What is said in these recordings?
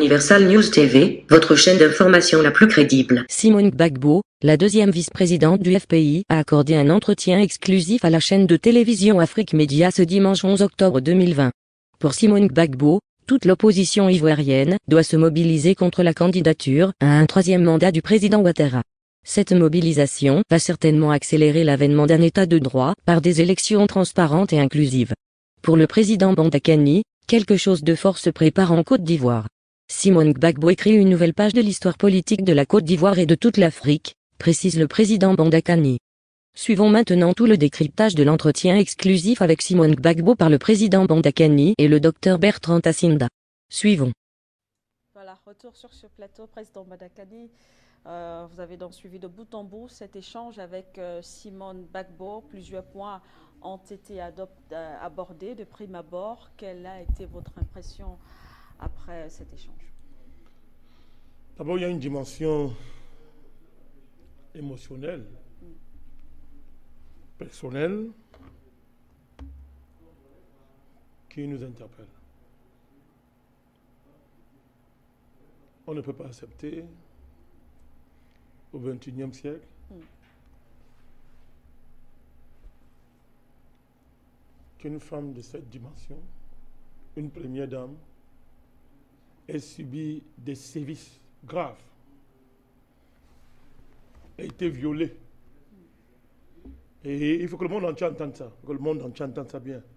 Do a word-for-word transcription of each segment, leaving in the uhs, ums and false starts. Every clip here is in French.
Universal News T V, votre chaîne d'information la plus crédible. Simone Gbagbo, la deuxième vice-présidente du F P I, a accordé un entretien exclusif à la chaîne de télévision Afrique Média ce dimanche onze octobre deux mille vingt. Pour Simone Gbagbo, toute l'opposition ivoirienne doit se mobiliser contre la candidature à un troisième mandat du président Ouattara. Cette mobilisation va certainement accélérer l'avènement d'un état de droit par des élections transparentes et inclusives. Pour le président Bandakani, quelque chose de fort se prépare en Côte d'Ivoire. Simone Gbagbo écrit une nouvelle page de l'histoire politique de la Côte d'Ivoire et de toute l'Afrique, précise le président Bandakani. Suivons maintenant tout le décryptage de l'entretien exclusif avec Simone Gbagbo par le président Bandakani et le docteur Bertrand Tassinda. Suivons. Voilà, retour sur ce plateau, président Bandakani. Euh, vous avez donc suivi de bout en bout cet échange avec euh, Simone Gbagbo. Plusieurs points ont été euh, abordés de prime abord. Quelle a été votre impression après cet échange? D'abord, il y a une dimension émotionnelle, mm. personnelle, qui nous interpelle. On ne peut pas accepter au vingt et unième siècle mm. qu'une femme de cette dimension, une première dame, ait subi des sévices graves, a été violée. Et il faut que le monde entier entende ça, que le monde entier entende ça bien.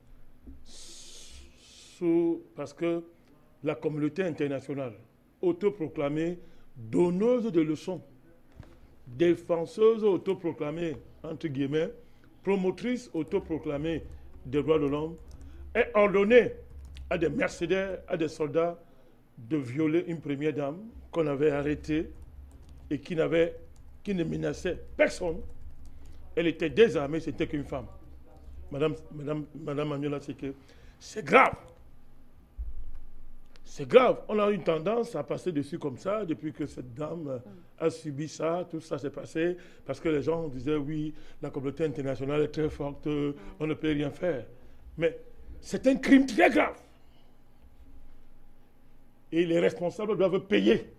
Sous, parce que la communauté internationale, autoproclamée donneuse de leçons, défenseuse autoproclamée, entre guillemets, promotrice autoproclamée des droits de l'homme, est ordonnée à des mercenaires, à des soldats, de violer une première dame qu'on avait arrêtée et qui, n'avait, qui ne menaçait personne. Elle était désarmée, c'était qu'une femme. Madame, Madame, Madame Manuela, c'est que c'est grave. C'est grave. On a une tendance à passer dessus comme ça depuis que cette dame a subi ça, tout ça s'est passé, parce que les gens disaient oui, la communauté internationale est très forte, on ne peut rien faire. Mais c'est un crime très grave. Et les responsables doivent payer.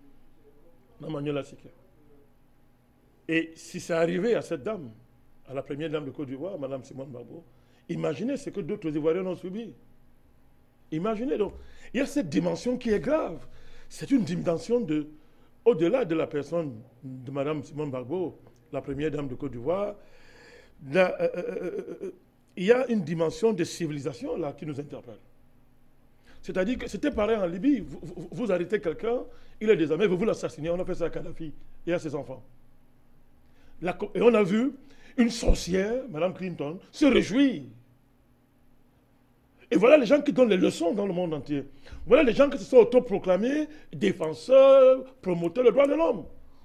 Et si ça arrivait à cette dame, à la première dame de Côte d'Ivoire, Madame Simone Gbagbo, imaginez ce que d'autres Ivoiriens ont subi. Imaginez donc. Il y a cette dimension qui est grave. C'est une dimension de, au-delà de la personne de Madame Simone Gbagbo, la première dame de Côte d'Ivoire, euh, euh, euh, il y a une dimension de civilisation là qui nous interpelle. C'est-à-dire que c'était pareil en Libye. Vous, vous, vous arrêtez quelqu'un, il est désarmé, vous vous l'assassinez. On a fait ça à Kadhafi et à ses enfants. La, et on a vu une sorcière, Madame Clinton, se réjouir. Et voilà les gens qui donnent les leçons dans le monde entier. Voilà les gens qui se sont autoproclamés défenseurs, promoteurs des droits de l'homme.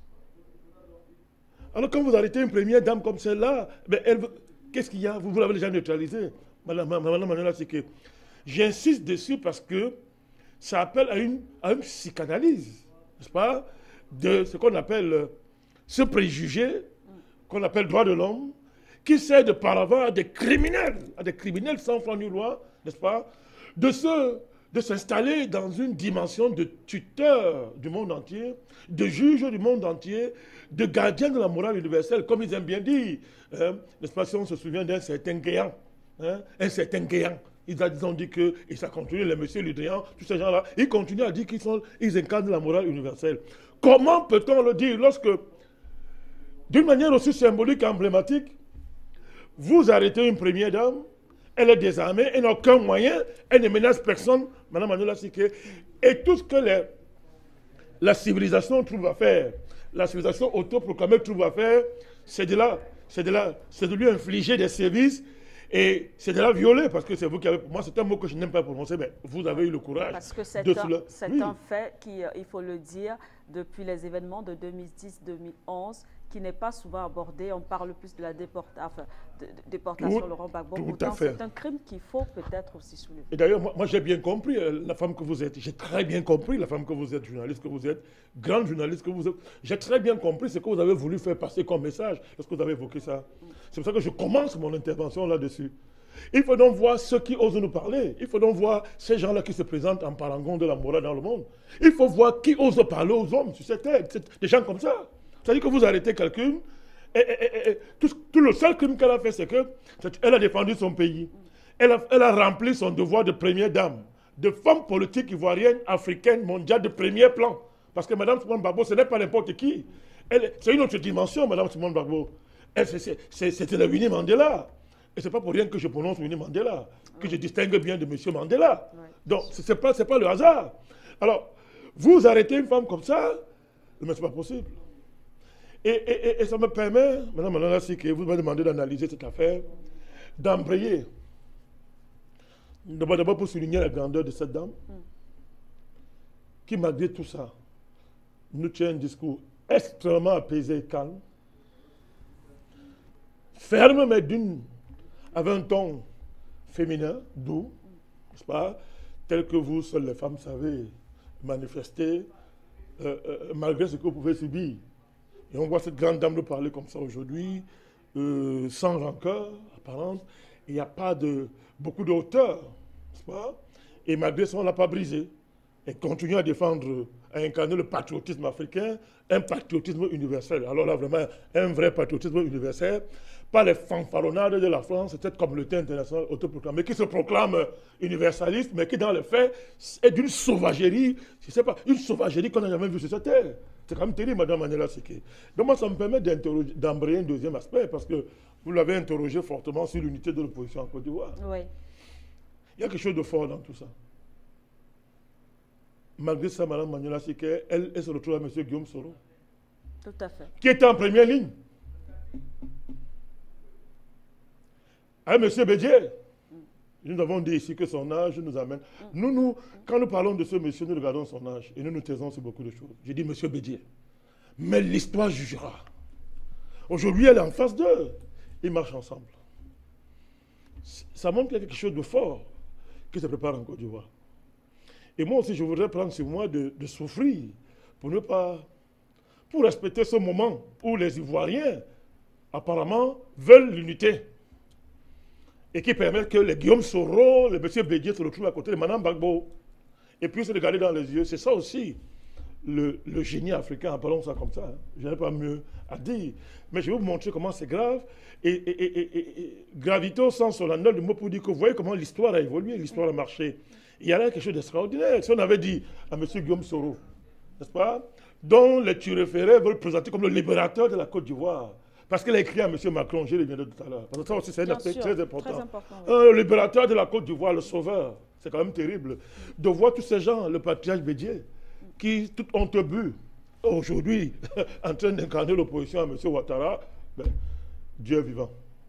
Alors quand vous arrêtez une première dame comme celle-là, ben qu'est-ce qu'il y a? Vous, vous l'avez déjà neutralisée. Madame, Madame Manuela, c'est que j'insiste dessus parce que ça appelle à une, à une psychanalyse, n'est-ce pas, de ce qu'on appelle euh, ce préjugé, qu'on appelle droit de l'homme, qui sert de paravent à des criminels, à des criminels sans foi ni loi, n'est-ce pas, de se, de s'installer dans une dimension de tuteur du monde entier, de juge du monde entier, de gardien de la morale universelle, comme ils aiment bien dire, hein, n'est-ce pas, si on se souvient d'un certain Guéant, hein, un certain Guéant. Ils ont dit que, et ça continue, les messieurs Ludrian, tous ces gens-là, ils continuent à dire qu'ils sont, ils incarnent la morale universelle. Comment peut-on le dire lorsque, d'une manière aussi symbolique et emblématique, vous arrêtez une première dame, elle est désarmée, elle n'a aucun moyen, elle ne menace personne, Madame Manuela Siké, et tout ce que les, la civilisation trouve à faire, la civilisation autoproclamée trouve à faire, c'est de, là, c'est de, là, c'est de lui infliger des sévices. Et c'est de la violer, parce que c'est vous qui avez... Moi, c'est un mot que je n'aime pas prononcer, mais vous avez eu le courage. Parce que c'est de un, le... oui. un fait qui, il faut le dire, depuis les événements de deux mille dix deux mille onze, qui n'est pas souvent abordé. On parle plus de la déporta... enfin, de, de déportation de Laurent Gbagbo. Pourtant, c'est un crime qu'il faut peut-être aussi soulever. Et d'ailleurs, moi, moi j'ai bien compris la femme que vous êtes. J'ai très bien compris la femme que vous êtes, journaliste que vous êtes, grande journaliste que vous êtes. J'ai très bien compris ce que vous avez voulu faire passer comme message lorsque vous avez évoqué ça. Mm. C'est pour ça que je commence mon intervention là-dessus. Il faut donc voir ceux qui osent nous parler. Il faut donc voir ces gens-là qui se présentent en parangon de la morale dans le monde. Il faut voir qui ose parler aux hommes sur cette terre. Des gens comme ça. C'est-à-dire que vous arrêtez quelqu'un, et, et, et, et tout, tout le seul crime qu'elle a fait, c'est qu'elle a défendu son pays. Elle a, elle a rempli son devoir de première dame, de femme politique ivoirienne, africaine, mondiale, de premier plan. Parce que Mme Simone Gbagbo, ce n'est pas n'importe qui. C'est une autre dimension, Mme Simone Gbagbo. C'était la Winnie Mandela. Et ce n'est pas pour rien que je prononce Winnie Mandela, que je distingue bien de M. Mandela. Ouais. Donc, ce n'est pas, pas le hasard. Alors, vous arrêtez une femme comme ça, mais ce n'est pas possible. Et, et, et ça me permet, Mme Mandela, si vous m'avez demandé d'analyser cette affaire, d'embrayer. D'abord pour souligner la grandeur de cette dame, mm. qui, malgré tout ça, nous tient un discours extrêmement apaisé et calme, ferme, mais d'une, avec un ton féminin, doux, n'est-ce pas, tel que vous, seules les femmes, savez manifester, euh, euh, malgré ce que vous pouvez subir. Et on voit cette grande dame nous parler comme ça aujourd'hui, euh, sans rancœur apparente. Il n'y a pas de beaucoup de hauteur, n'est-ce pas? Et malgré ça, on ne l'a pas brisé. Et continue à défendre, à incarner le patriotisme africain, un patriotisme universel. Alors là, vraiment, un vrai patriotisme universel. Pas les fanfaronnades de la France, c'est cette communauté internationale autoproclamée qui se proclame universaliste, mais qui, dans les faits, est d'une sauvagerie, je ne sais pas, une sauvagerie qu'on n'a jamais vue sur cette terre. C'est quand même terrible, Mme Mandela Séké. Donc moi, ça me permet d'embrayer un deuxième aspect, parce que vous l'avez interrogé fortement sur l'unité de l'opposition en Côte d'Ivoire. Oui. Il y a quelque chose de fort dans tout ça. Malgré ça, Mme Mandela Séké, elle, elle se retrouve à M. Guillaume Soro. Tout à fait. Qui était en première ligne. À M. Bédier. Mm. Nous avons dit ici que son âge nous amène. Mm. Nous, nous, quand nous parlons de ce monsieur, nous regardons son âge et nous nous taisons sur beaucoup de choses. Je dis M. Bédier. Mais l'histoire jugera. Aujourd'hui, elle est en face d'eux. Ils marchent ensemble. Ça montre qu'il y a quelque chose de fort qui se prépare en Côte d'Ivoire. Et moi aussi, je voudrais prendre sur moi de, de souffrir pour ne pas... pour respecter ce moment où les Ivoiriens, apparemment, veulent l'unité. Et qui permet que les Guillaume Soro, les M. Bédier se retrouvent à côté de Mme Gbagbo. Et puis se regarder dans les yeux. C'est ça aussi, le, le génie africain, appelons ça comme ça. Hein. Je n'ai pas mieux à dire. Mais je vais vous montrer comment c'est grave. Et, et, et, et, et gravité au sens solennel du mot pour dire que vous voyez comment l'histoire a évolué, l'histoire a marché. Il y a là quelque chose d'extraordinaire. Si on avait dit à M. Guillaume Soro, n'est-ce pas, dont les turéférés veulent présenter comme le libérateur de la Côte d'Ivoire. Parce qu'il a écrit à M. Macron, je l'ai dit tout à l'heure. Parce que ça aussi, c'est un aspect très important. Très important oui. euh, le libérateur de la Côte d'Ivoire, le sauveur. C'est quand même terrible. De voir tous ces gens, le patriarche Bédier, qui, tout honte bu, aujourd'hui, en train d'incarner l'opposition à M. Ouattara, ben, Dieu est vivant.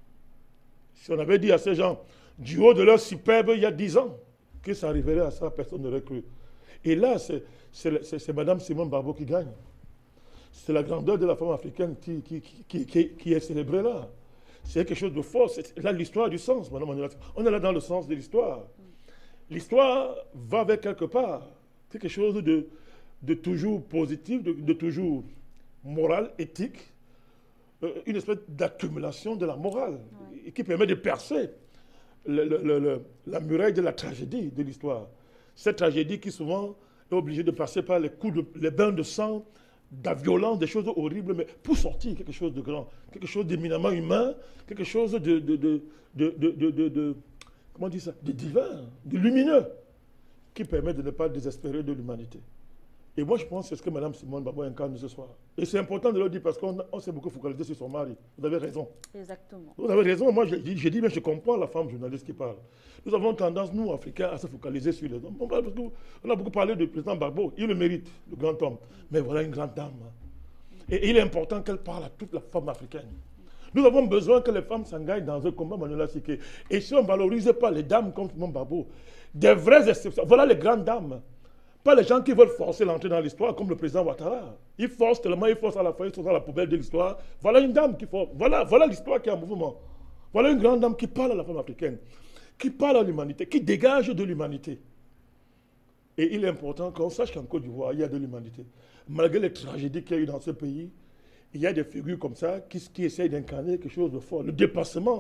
Si on avait dit à ces gens, du haut de leur superbe il y a dix ans, que ça arriverait à ça, personne n'aurait cru. Et là, c'est Mme Simone Gbagbo qui gagne. C'est la grandeur de la femme africaine qui, qui, qui, qui, qui est célébrée là. C'est quelque chose de fort. Là, l'histoire a du sens, madame. On est là dans le sens de l'histoire. L'histoire va vers quelque part. C'est quelque chose de, de toujours positif, de, de toujours moral, éthique. Euh, une espèce d'accumulation de la morale ouais. qui permet de percer le, le, le, le, la muraille de la tragédie de l'histoire. Cette tragédie qui souvent est obligée de passer par les coups de, les bains de sang, de la violence, des choses horribles, mais pour sortir quelque chose de grand, quelque chose d'éminemment humain, quelque chose de, de, de, de, de, de, de, de comment on dit ça, de divin, de lumineux, qui permet de ne pas désespérer de l'humanité. Et moi, je pense que c'est ce que Mme Simone Gbagbo incarne ce soir. Et c'est important de le dire parce qu'on s'est beaucoup focalisé sur son mari. Vous avez raison. Exactement. Vous avez raison. Moi, je, je dis, mais je comprends la femme journaliste qui parle. Nous avons tendance, nous, Africains, à se focaliser sur les hommes. On, parle parce on a beaucoup parlé du président Gbagbo. Il le mérite, le grand homme. Mais voilà une grande dame. Et, et il est important qu'elle parle à toute la femme africaine. Nous avons besoin que les femmes s'engagent dans un combat, Manuela Séké. Et si on ne valorise pas les dames comme Simone Gbagbo, des vraies exceptions, voilà les grandes dames. Pas les gens qui veulent forcer l'entrée dans l'histoire, comme le président Ouattara. Ils forcent tellement, ils forcent à la fin, ils sont dans la poubelle de l'histoire. Voilà une dame qui force. Voilà, voilà l'histoire qui est en mouvement. Voilà une grande dame qui parle à la femme africaine, qui parle à l'humanité, qui dégage de l'humanité. Et il est important qu'on sache qu'en Côte d'Ivoire, il y a de l'humanité. Malgré les tragédies qu'il y a eu dans ce pays, il y a des figures comme ça qui, qui essayent d'incarner quelque chose de fort. Le dépassement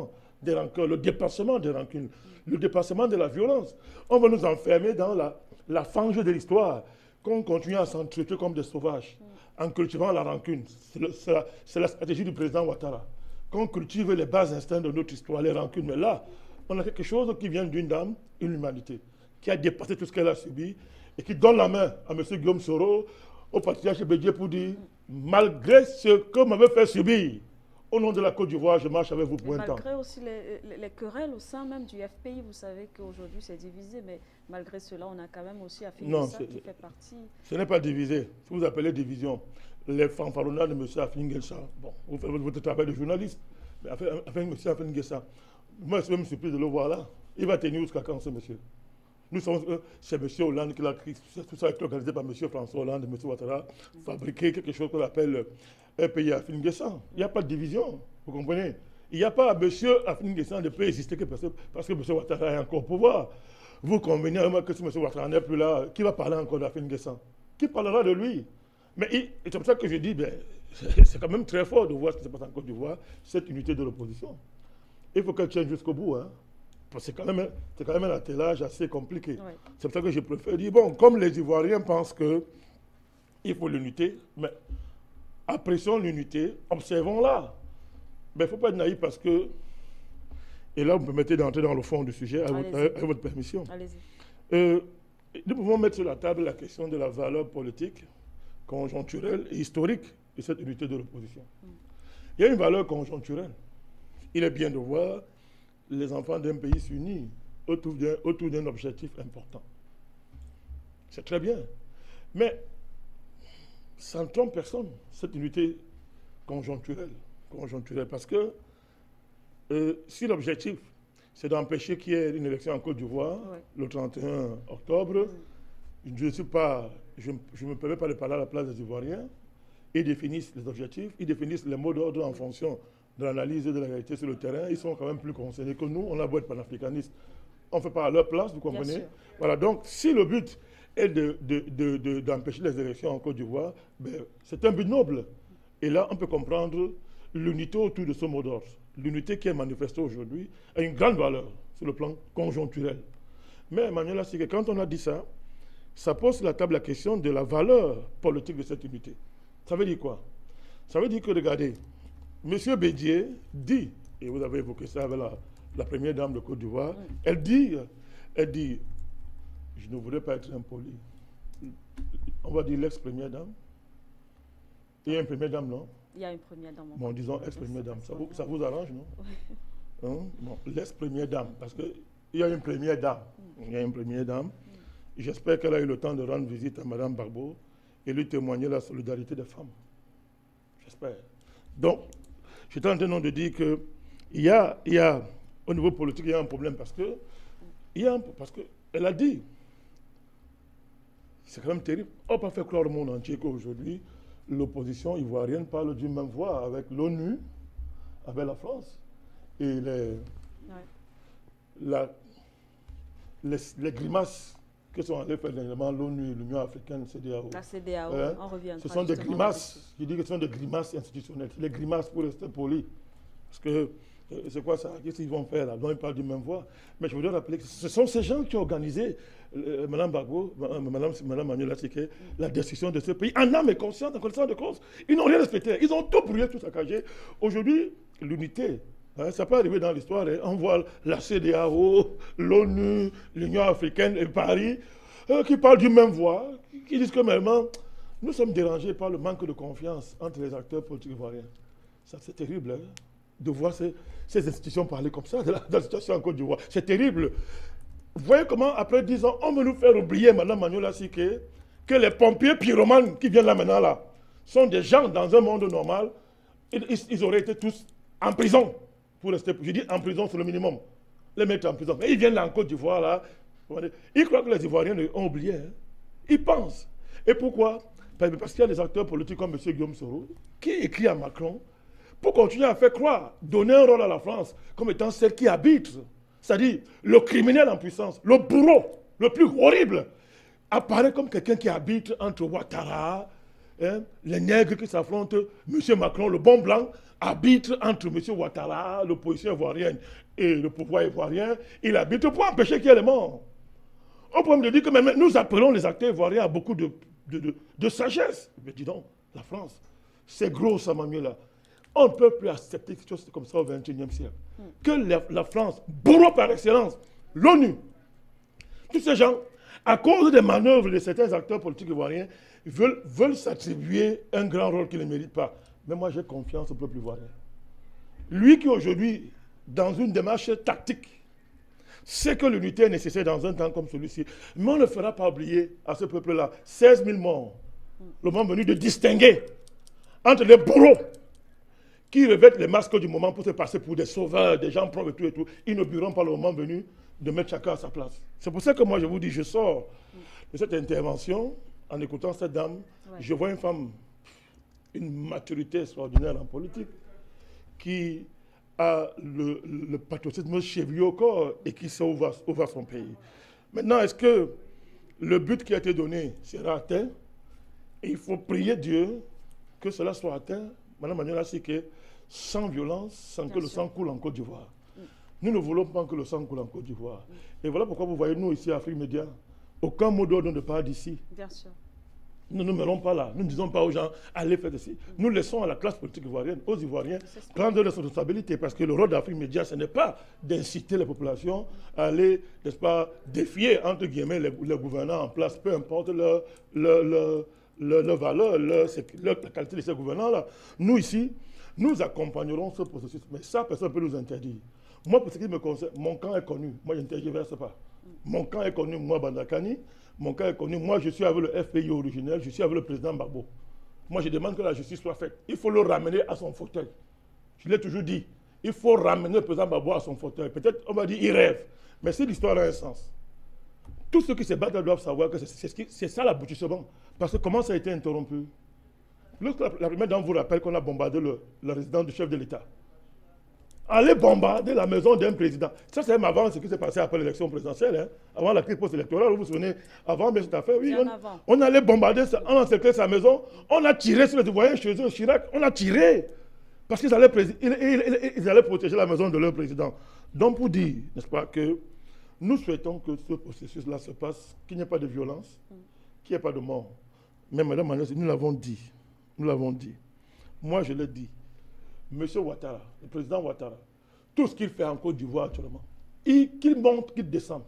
des rancœurs, le dépassement des rancunes, le dépassement de la violence. On va nous enfermer dans la, la fange de l'histoire, qu'on continue à s'entretuer comme des sauvages, en cultivant la rancune. C'est la, la stratégie du président Ouattara. Qu'on cultive les bas instincts de notre histoire, les rancunes. Mais là, on a quelque chose qui vient d'une dame, une humanité, qui a dépassé tout ce qu'elle a subi et qui donne la main à M. Guillaume Soro, au patriarche Bédié, pour dire, malgré ce que m'avait fait subir, au nom de la Côte d'Ivoire, je marche avec vous pour un temps. Malgré aussi les, les, les querelles au sein même du F P I, vous savez qu'aujourd'hui c'est divisé, mais malgré cela, on a quand même aussi Afin Guessa qui fait partie. Ce n'est pas divisé, ce que vous appelez division. Les fanfaronnades de M. Afin Guessa, bon, vous faites votre travail de journaliste, mais enfin, M. Afin Guessa, moi je suis même surpris de le voir là. Il va tenir jusqu'à quand ce monsieur? Nous sommes, euh, c'est M. Hollande qui l'a créé, tout ça a été organisé par M. François Hollande, M. Ouattara, mm. fabriquer quelque chose qu'on appelle un pays Afin Guessa. Il n'y a pas de division, vous comprenez? Il n'y a pas M. Afin Guessa ne peut exister que parce que, parce que M. Ouattara est encore au pouvoir. Vous convenez à moi que si M. Ouattara n'est plus là, qui va parler encore d'Afin Guessa? Qui parlera de lui? Mais c'est comme ça que je dis, ben, c'est quand même très fort de voir ce qui se passe en Côte d'Ivoire, cette unité de l'opposition. Il faut qu'elle tienne jusqu'au bout, hein. C'est quand, quand même un attelage assez compliqué. Oui. C'est pour ça que je préfère dire, bon, comme les Ivoiriens pensent qu'il faut l'unité, mais apprécions l'unité, observons-la. Mais il ne faut pas être naïf parce que, et là vous me permettez d'entrer dans le fond du sujet, à votre, avec votre permission. Euh, nous pouvons mettre sur la table la question de la valeur politique, conjoncturelle et historique de cette unité de l'opposition. Mm. Il y a une valeur conjoncturelle. Il est bien de voir les enfants d'un pays s'unir autour d'un objectif important. C'est très bien. Mais ça ne trompe personne, cette unité conjoncturelle. conjoncturelle parce que euh, si l'objectif, c'est d'empêcher qu'il y ait une élection en Côte d'Ivoire, ouais. le trente et un octobre, oui. je ne suis pas, je ne me permets pas de parler à la place des Ivoiriens. Ils définissent les objectifs, ils définissent les mots d'ordre en fonction de l'analyse de la réalité sur le terrain. Ils sont quand même plus concernés que nous. On a beau être panafricanistes, on ne fait pas à leur place, vous comprenez? Voilà, donc si le but est de, de, de, de, d'empêcher les élections en Côte d'Ivoire, ben, c'est un but noble. Et là, on peut comprendre l'unité autour de ce mot d'ordre. L'unité qui est manifestée aujourd'hui a une grande valeur sur le plan conjoncturel. Mais Emmanuel, c'est que quand on a dit ça, ça pose sur la table la question de la valeur politique de cette unité. Ça veut dire quoi? Ça veut dire que, regardez, M. Bédié dit, et vous avez évoqué ça avec la, la première dame de Côte d'Ivoire, oui. elle dit, elle dit, je ne voudrais pas être impoli, on va dire l'ex-première dame. Il y a une première dame, non? Il y a une première dame. Bon, disons ex-première dame, ça vous, ça vous arrange, non? Oui. Hein? Bon, l'ex-première dame, parce qu'il y a une première dame, il y a une première dame. J'espère qu'elle a eu le temps de rendre visite à Mme Gbagbo et lui témoigner la solidarité des femmes. J'espère. Donc, je suis en train de dire qu'il y a, il y a, au niveau politique, il y a un problème parce que, il y a un, parce qu'elle a dit, c'est quand même terrible, on ne peut pas faire croire au monde entier qu'aujourd'hui, l'opposition ivoirienne parle d'une même voix avec l'ONU, avec la France, et les, ouais. la, les, les grimaces que sont allés faire dernièrement l'ONU, l'Union africaine, C D A O. La C D A O, hein? On revient. Ce sont des grimaces, je dis que ce sont des grimaces institutionnelles. Les grimaces pour rester poli. Parce que, c'est quoi ça? Qu'est-ce qu'ils vont faire là? Donc ils parlent d'une même voix. Mais je voudrais rappeler que ce sont ces gens qui ont organisé, euh, Mme Gbagbo, Mme, Mme Manuela Siké, la destruction de ce pays, en âme et conscience, en connaissance de cause. Ils n'ont rien respecté. Ils ont tout brûlé, tout saccagé. Aujourd'hui, l'unité, hein, ça peut arriver dans l'histoire. Hein. On voit la C D A O, l'ONU, l'Union africaine et Paris, euh, qui parlent d'une même voix, qui disent que même, nous sommes dérangés par le manque de confiance entre les acteurs politiques ivoiriens. Ça, c'est terrible, hein, de voir ces, ces institutions parler comme ça de la, de la situation en Côte d'Ivoire. C'est terrible. Vous voyez comment, après dix ans, on veut nous faire oublier, Mme Manuela Siké, que les pompiers pyromanes qui viennent là maintenant, là, sont des gens dans un monde normal. Ils, ils, ils auraient été tous en prison. Pour rester, je dis en prison, c'est le minimum. Les mettre en prison. Mais ils viennent là en Côte d'Ivoire, là. Ils croient que les Ivoiriens ont oublié. Hein. Ils pensent. Et pourquoi? Parce qu'il y a des acteurs politiques comme M. Guillaume Soro qui écrit à Macron pour continuer à faire croire, donner un rôle à la France comme étant celle qui arbitre. C'est-à-dire le criminel en puissance, le bourreau, le plus horrible, apparaît comme quelqu'un qui arbitre entre Ouattara, hein, les nègres qui s'affrontent, M. Macron, le bon blanc, arbitre entre M. Ouattara, l'opposition ivoirienne, et le pouvoir ivoirien. Il arbitre pour empêcher qu'il y ait les morts. Au point de dire que même nous appelons les acteurs ivoiriens à beaucoup de, de, de, de sagesse. Mais dis donc, la France, c'est gros ça, Manuela. On ne peut plus accepter quelque chose comme ça au vingt et unième siècle. Mm. Que la, la France, bourreau par excellence, l'ONU, tous ces gens, à cause des manœuvres de certains acteurs politiques ivoiriens, veulent, veulent s'attribuer un grand rôle qu'ils ne méritent pas. Mais moi, j'ai confiance au peuple ivoirien. Lui qui aujourd'hui, dans une démarche tactique, sait que l'unité est nécessaire dans un temps comme celui-ci. Mais on ne fera pas oublier à ce peuple-là seize mille morts. Le moment venu de distinguer entre les bourreaux qui revêtent les masques du moment pour se passer pour des sauveurs, des gens propres et tout et tout. Ils n'oublieront pas le moment venu de mettre chacun à sa place. C'est pour ça que moi je vous dis, je sors de cette intervention en écoutant cette dame. Ouais. Je vois une femme, une maturité extraordinaire en politique, qui a le, le patriotisme chevillé au corps et qui sait où va, où va son pays. Maintenant, est-ce que le but qui a été donné sera atteint? Et il faut prier Dieu que cela soit atteint. Madame Manuela Siké, sans violence, sans Bien que sûr. le sang coule en Côte d'Ivoire. Mm. Nous ne voulons pas que le sang coule en Côte d'Ivoire. Mm. Et voilà pourquoi vous voyez, nous ici à Afrique Média, aucun mot d'ordre ne part d'ici. Bien sûr. Nous ne nous mêlons pas là. Nous ne disons pas aux gens, allez faire ceci. Mm. Nous laissons à la classe politique ivoirienne, aux Ivoiriens, prendre leurs responsabilités. Parce que le rôle d'Afrique Média, ce n'est pas d'inciter les populations à aller, n'est-ce pas, défier, entre guillemets, les, les gouvernants en place, peu importe leur, leur, leur, leur, leur valeur, leur, leur, la qualité de ces gouvernants-là. Nous, ici, nous accompagnerons ce processus. Mais ça, personne ne peut nous interdire. Moi, pour ce qui me concerne, mon camp est connu. Moi, je n'interverse pas. Mon camp est connu, moi, Bandakani. Mon cas est connu. Moi, je suis avec le F P I originel, je suis avec le président Gbagbo. Moi, je demande que la justice soit faite. Il faut le ramener à son fauteuil. Je l'ai toujours dit. Il faut ramener le président Gbagbo à son fauteuil. Peut-être, on va dire, il rêve. Mais si l'histoire a un sens, tous ceux qui se battent doivent savoir que c'est ça l'aboutissement. Parce que comment ça a été interrompu? Lorsque la, la première dame vous rappelle qu'on a bombardé le, la résidence du chef de l'État. Aller bombarder la maison d'un président. Ça, c'est même avant ce qui s'est passé après l'élection présidentielle, hein, avant la crise post-électorale, vous vous souvenez, avant bien cette affaire, oui, on, on allait bombarder, ça, on a encerclé sa maison, on a tiré sur les Ivoiriens chez eux, Chirac, on a tiré, parce qu'ils allaient, ils, ils, ils allaient protéger la maison de leur président. Donc, pour dire, n'est-ce pas, que nous souhaitons que ce processus-là se passe, qu'il n'y ait pas de violence, qu'il n'y ait pas de mort. Mais, Madame Manuela, nous l'avons dit, nous l'avons dit. Moi, je l'ai dit. Monsieur Ouattara, le président Ouattara, tout ce qu'il fait en Côte d'Ivoire actuellement, qu'il monte, qu'il descende,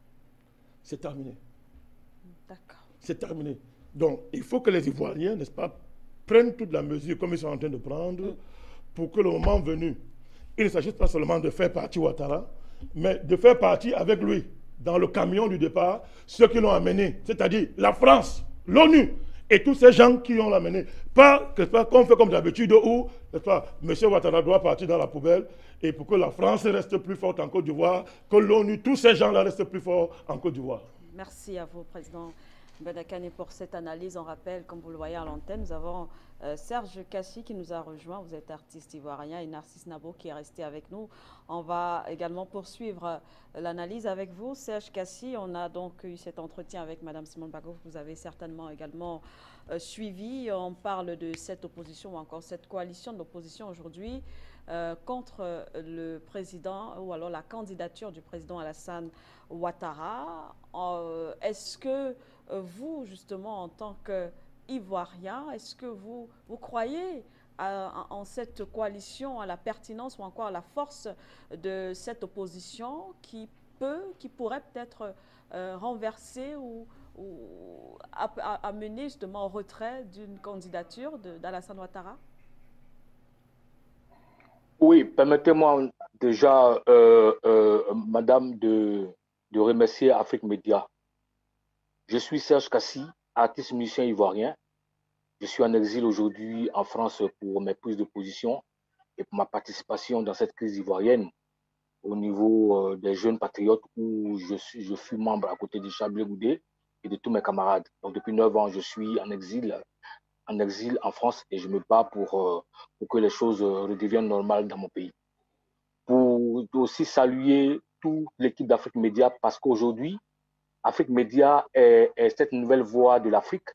c'est terminé. D'accord. C'est terminé. Donc, il faut que les Ivoiriens, n'est-ce pas, prennent toute la mesure comme ils sont en train de prendre mm. pour que le moment venu, il ne s'agisse pas seulement de faire partie Ouattara, mais de faire partie avec lui, dans le camion du départ, ceux qui l'ont amené, c'est-à-dire la France, l'ONU, et tous ces gens qui ont l'amené. Pas qu'on fait comme d'habitude où M. Ouattara doit partir dans la poubelle et pour que la France reste plus forte en Côte d'Ivoire, que l'ONU, tous ces gens-là restent plus forts en Côte d'Ivoire. Merci à vous, Président Badakani, pour cette analyse. On rappelle, comme vous le voyez à l'antenne, nous avons euh, Serge Kassi qui nous a rejoint. Vous êtes artiste ivoirien, et Narcisse Nabo qui est resté avec nous. On va également poursuivre euh, l'analyse avec vous. Serge Kassi, on a donc eu cet entretien avec Mme Simone Bagbo. Vous avez certainement également euh, suivi. On parle de cette opposition ou encore cette coalition de l'opposition aujourd'hui euh, contre le président ou alors la candidature du président Alassane Ouattara. Euh, Est-ce que vous, justement, en tant qu'Ivoirien, est-ce que vous, vous croyez à, en cette coalition, à la pertinence ou encore à la force de cette opposition qui peut, qui pourrait peut-être euh, renverser ou, ou amener justement au retrait d'une candidature d'Alassane Ouattara? Oui, permettez-moi déjà, euh, euh, Madame, de, de remercier Afrique Média. Je suis Serge Kassi, artiste musicien ivoirien. Je suis en exil aujourd'hui en France pour mes prises de position et pour ma participation dans cette crise ivoirienne au niveau des jeunes patriotes où je, suis, je fus membre à côté de Chablé Goudé et de tous mes camarades. Donc depuis neuf ans, je suis en exil, en exil en France et je me bats pour, pour que les choses redeviennent normales dans mon pays. Pour aussi saluer toute l'équipe d'Afrique Média parce qu'aujourd'hui, Afrique Média est, est cette nouvelle voix de l'Afrique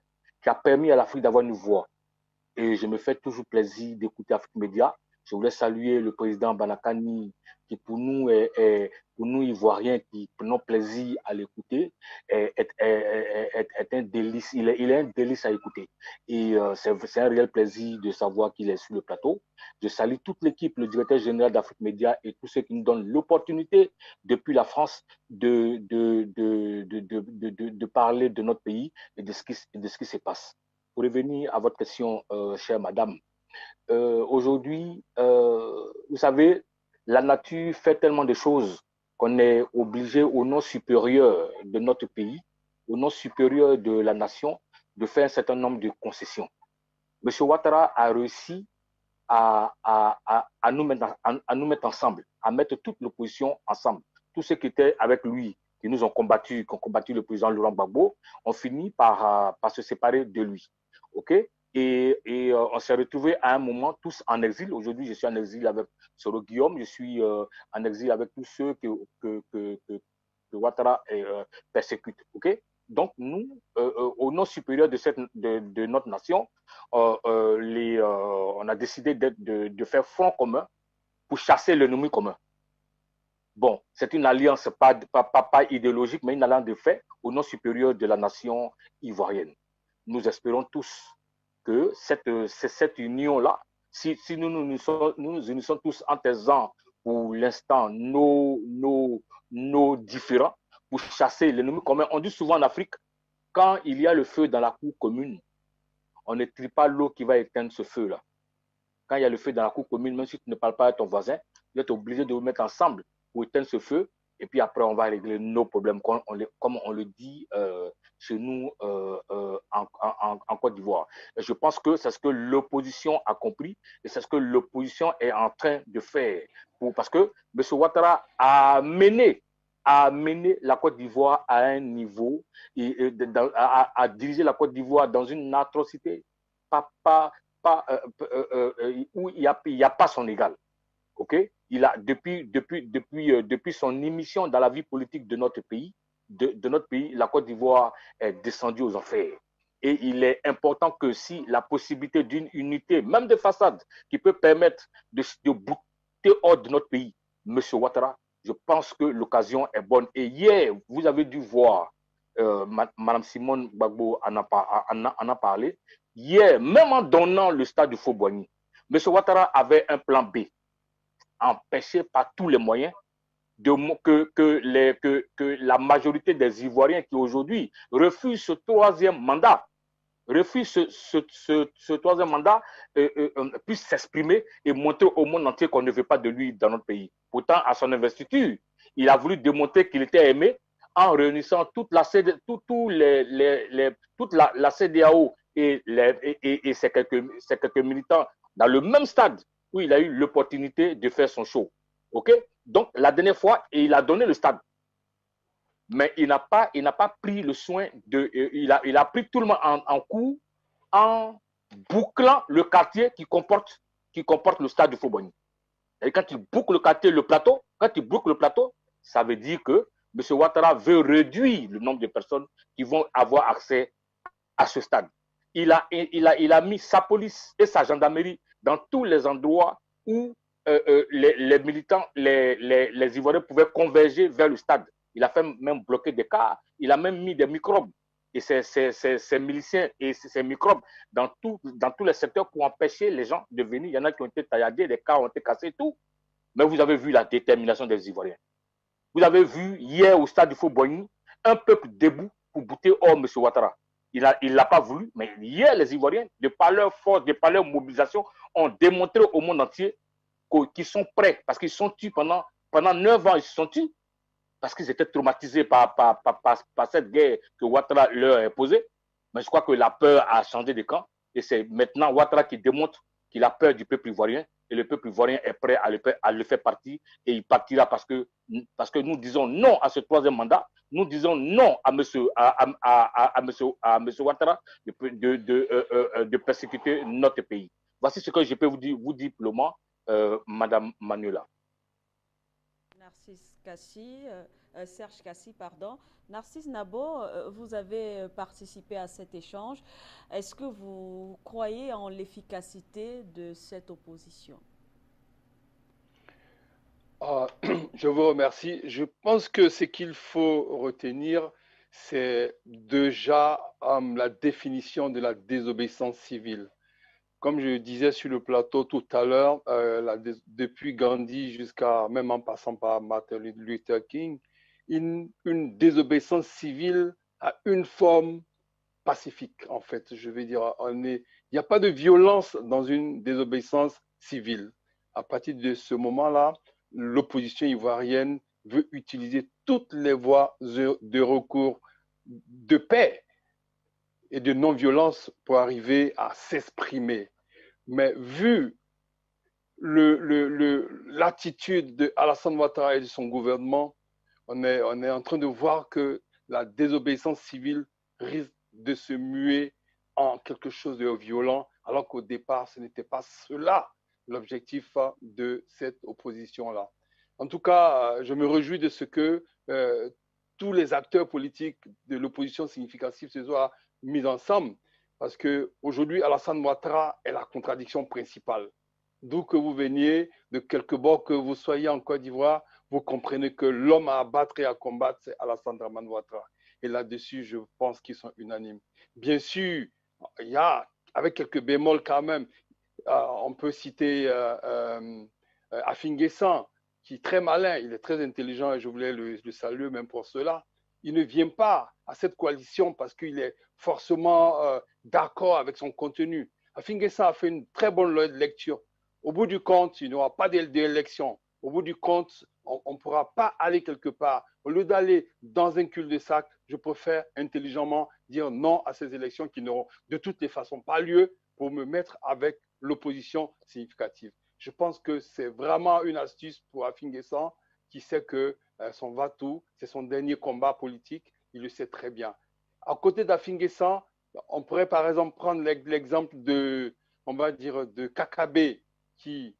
qui a permis à l'Afrique d'avoir une voix. Et je me fais toujours plaisir d'écouter Afrique Média. Je voulais saluer le président Banakani, qui pour nous, est, est, pour nous Ivoiriens, qui prenons plaisir à l'écouter, est, est, est, est, est un délice. Il est, il est un délice à écouter. Et euh, c'est un réel plaisir de savoir qu'il est sur le plateau. Je salue toute l'équipe, le directeur général d'Afrique Média et tous ceux qui nous donnent l'opportunité, depuis la France, de, de, de, de, de, de, de, de parler de notre pays et de ce qui, de ce qui se passe. Pour revenir à votre question, euh, chère madame, euh, aujourd'hui, euh, vous savez, la nature fait tellement de choses qu'on est obligé au nom supérieur de notre pays, au nom supérieur de la nation, de faire un certain nombre de concessions. M. Ouattara a réussi à, à, à, à, nous mettre, à, à nous mettre ensemble, à mettre toute l'opposition ensemble. Tous ceux qui étaient avec lui, qui nous ont combattu, qui ont combattu le président Laurent Gbagbo, ont fini par, par se séparer de lui. OK? Et, et euh, on s'est retrouvés à un moment tous en exil. Aujourd'hui, je suis en exil avec Soro Guillaume, je suis euh, en exil avec tous ceux que, que, que, que, que Ouattara euh, persécute. OK? Donc, nous, euh, euh, au nom supérieur de, cette, de, de notre nation, euh, euh, les, euh, on a décidé de, de, de faire front commun pour chasser l'ennemi commun. Bon, c'est une alliance pas, pas, pas, pas idéologique, mais une alliance de fait au nom supérieur de la nation ivoirienne. Nous espérons tous que cette, cette union-là, si, si nous nous, nous, sommes, nous nous unissons tous en taisant pour l'instant nos, nos, nos différends, pour chasser l'ennemi commun. On dit souvent en Afrique, quand il y a le feu dans la cour commune, on ne trie pas l'eau qui va éteindre ce feu-là. Quand il y a le feu dans la cour commune, même si tu ne parles pas à ton voisin, vous êtes obligé de vous mettre ensemble pour éteindre ce feu. Et puis après, on va régler nos problèmes, comme on, les, comme on le dit euh, chez nous euh, euh, en, en, en Côte d'Ivoire. Je pense que c'est ce que l'opposition a compris et c'est ce que l'opposition est en train de faire. Pour, parce que M. Ouattara a mené, a mené la Côte d'Ivoire à un niveau, et, et, a, a dirigé la Côte d'Ivoire dans une atrocité pas, pas, pas, euh, euh, euh, où il n'y a, il y a pas son égal. Okay? Il a, depuis, depuis, depuis, euh, depuis son émission dans la vie politique de notre pays, de, de notre pays, la Côte d'Ivoire est descendue aux enfers. Et il est important que si la possibilité d'une unité, même de façade, qui peut permettre de, de bouter hors de notre pays, M. Ouattara, je pense que l'occasion est bonne. Et hier, vous avez dû voir, euh, Mme Simone Gbagbo en a, en, a, en a parlé, hier, même en donnant le stade du Faux-Boigny, M. Ouattara avait un plan B, empêché par tous les moyens de, que, que, les, que, que la majorité des Ivoiriens qui aujourd'hui refusent ce troisième mandat, refusent ce, ce, ce, ce troisième mandat, euh, euh, puissent s'exprimer et montrer au monde entier qu'on ne veut pas de lui dans notre pays. Pourtant, à son investiture, il a voulu démontrer qu'il était aimé en réunissant toute la, C D, tout, tout les, les, les, toute la, la C D A O et, les, et, et, et ses, quelques, ses quelques militants dans le même stade où il a eu l'opportunité de faire son show. OK? Donc, la dernière fois, il a donné le stade. Mais il n'a pas, il n'a pas pris le soin de... Il a, il a pris tout le monde en, en cours en bouclant le quartier qui comporte, qui comporte le stade du Faux-Boigny. Et quand il boucle le quartier, le plateau, quand il boucle le plateau, ça veut dire que M. Ouattara veut réduire le nombre de personnes qui vont avoir accès à ce stade. Il a, il a, il a mis sa police et sa gendarmerie dans tous les endroits où euh, euh, les, les militants, les, les, les Ivoiriens pouvaient converger vers le stade. Il a fait même bloquer des cars, il a même mis des microbes et ces, ces, ces, ces miliciens et ces, ces microbes dans, tout, dans tous les secteurs pour empêcher les gens de venir. Il y en a qui ont été tailladés, des cars ont été cassés et tout. Mais vous avez vu la détermination des Ivoiriens. Vous avez vu hier au stade du Faux-Boigny un peuple debout pour bouter hors M. Ouattara. Il ne il l'a pas voulu, mais hier, les Ivoiriens, de par leur force, de par leur mobilisation, ont démontré au monde entier qu'ils sont prêts, parce qu'ils sont tués pendant, pendant neuf ans, ils se sont tués, parce qu'ils étaient traumatisés par, par, par, par, par cette guerre que Ouattara leur a imposée. Mais je crois que la peur a changé de camp, et c'est maintenant Ouattara qui démontre qu'il a peur du peuple ivoirien, et le peuple ivoirien est prêt à le, à le faire partir, et il partira parce que, parce que nous disons non à ce troisième mandat, nous disons non à M. à, à, à, à monsieur, à monsieur Ouattara de, de, de, euh, de persécuter notre pays. Voici ce que je peux vous dire, vous dire pour le moment, euh, Madame Manuela. Merci. Narcisse Kassi, euh, euh, Serge Kassi, pardon. Narcisse Nabo, euh, vous avez participé à cet échange. Est-ce que vous croyez en l'efficacité de cette opposition? Ah, je vous remercie. Je pense que ce qu'il faut retenir, c'est déjà euh, la définition de la désobéissance civile. Comme je disais sur le plateau tout à l'heure, euh, depuis Gandhi jusqu'à même en passant par Martin Luther King, une, une désobéissance civile a une forme pacifique, en fait. Je veux dire, on est, il n'y a pas de violence dans une désobéissance civile. À partir de ce moment-là, l'opposition ivoirienne veut utiliser toutes les voies de recours de paix et de non-violence pour arriver à s'exprimer. Mais vu l'attitude le, le, de Alassane Ouattara et de son gouvernement, on est, on est en train de voir que la désobéissance civile risque de se muer en quelque chose de violent, alors qu'au départ, ce n'était pas cela l'objectif de cette opposition-là. En tout cas, je me réjouis de ce que euh, tous les acteurs politiques de l'opposition significative se soient mis ensemble, parce qu'aujourd'hui, Alassane Ouattara est la contradiction principale. D'où que vous veniez, de quelque bord que vous soyez en Côte d'Ivoire, vous comprenez que l'homme à abattre et à combattre, c'est Alassane Dramane Ouattara. Et là-dessus, je pense qu'ils sont unanimes. Bien sûr, il y a, avec quelques bémols quand même, euh, on peut citer euh, euh, Afin Guessan, qui est très malin, il est très intelligent et je voulais le, le saluer même pour cela. Il ne vient pas à cette coalition parce qu'il est forcément euh, d'accord avec son contenu. Afin Guessan a fait une très bonne lecture. Au bout du compte, il n'y aura pas d'élection. Au bout du compte, on ne pourra pas aller quelque part. Au lieu d'aller dans un cul-de-sac, je préfère intelligemment dire non à ces élections qui n'auront de toutes les façons pas lieu pour me mettre avec l'opposition significative. Je pense que c'est vraiment une astuce pour Afin Guessan qui sait que euh, son va-tout, c'est son dernier combat politique. Il le sait très bien. À côté d'Afin Guessan, on pourrait par exemple prendre l'exemple de, on va dire, de Kakabe, qui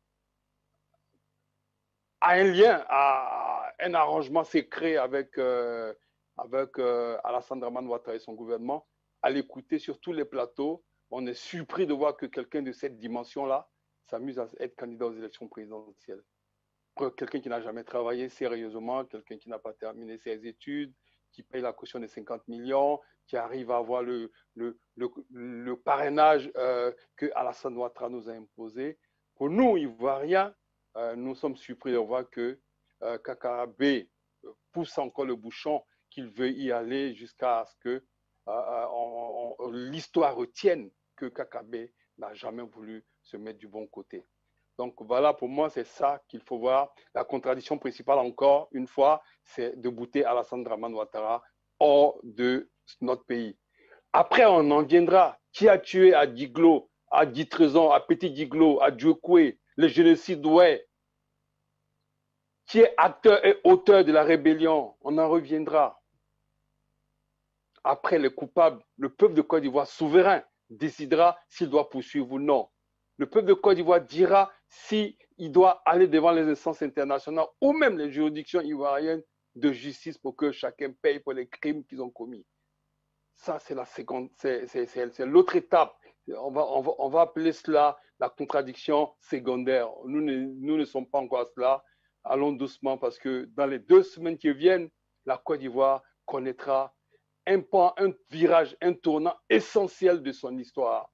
a un lien, a un arrangement secret avec, euh, avec euh, Alassane Dramane Ouattara et son gouvernement. À l'écouter sur tous les plateaux, on est surpris de voir que quelqu'un de cette dimension-là s'amuse à être candidat aux élections présidentielles. Quelqu'un qui n'a jamais travaillé sérieusement, quelqu'un qui n'a pas terminé ses études, qui paye la caution de cinquante millions, qui arrive à avoir le, le, le, le parrainage euh, que Alassane Ouattara nous a imposé. Pour nous, Ivoiriens, euh, nous sommes surpris de voir que euh, Kakabe pousse encore le bouchon, qu'il veut y aller jusqu'à ce que euh, l'histoire retienne que Kakabe n'a jamais voulu se mettre du bon côté. Donc voilà, pour moi, c'est ça qu'il faut voir. La contradiction principale, encore une fois, c'est de bouter Alassane Dramane Ouattara hors de notre pays. Après, on en viendra. Qui a tué à Diglo, à Guitrezon, à Petit Diglo, à Djokwe, le génocide Oué? Qui est acteur et auteur de la rébellion? On en reviendra. Après, les coupables, le peuple de Côte d'Ivoire souverain décidera s'il doit poursuivre ou non. Le peuple de Côte d'Ivoire dira s'il doit aller devant les instances internationales ou même les juridictions ivoiriennes de justice pour que chacun paye pour les crimes qu'ils ont commis. Ça, c'est la seconde, c'est l'autre étape. On va, on, va, on va appeler cela la contradiction secondaire. Nous ne, nous ne sommes pas encore à cela. Allons doucement parce que dans les deux semaines qui viennent, la Côte d'Ivoire connaîtra un pan, un virage, un tournant essentiel de son histoire.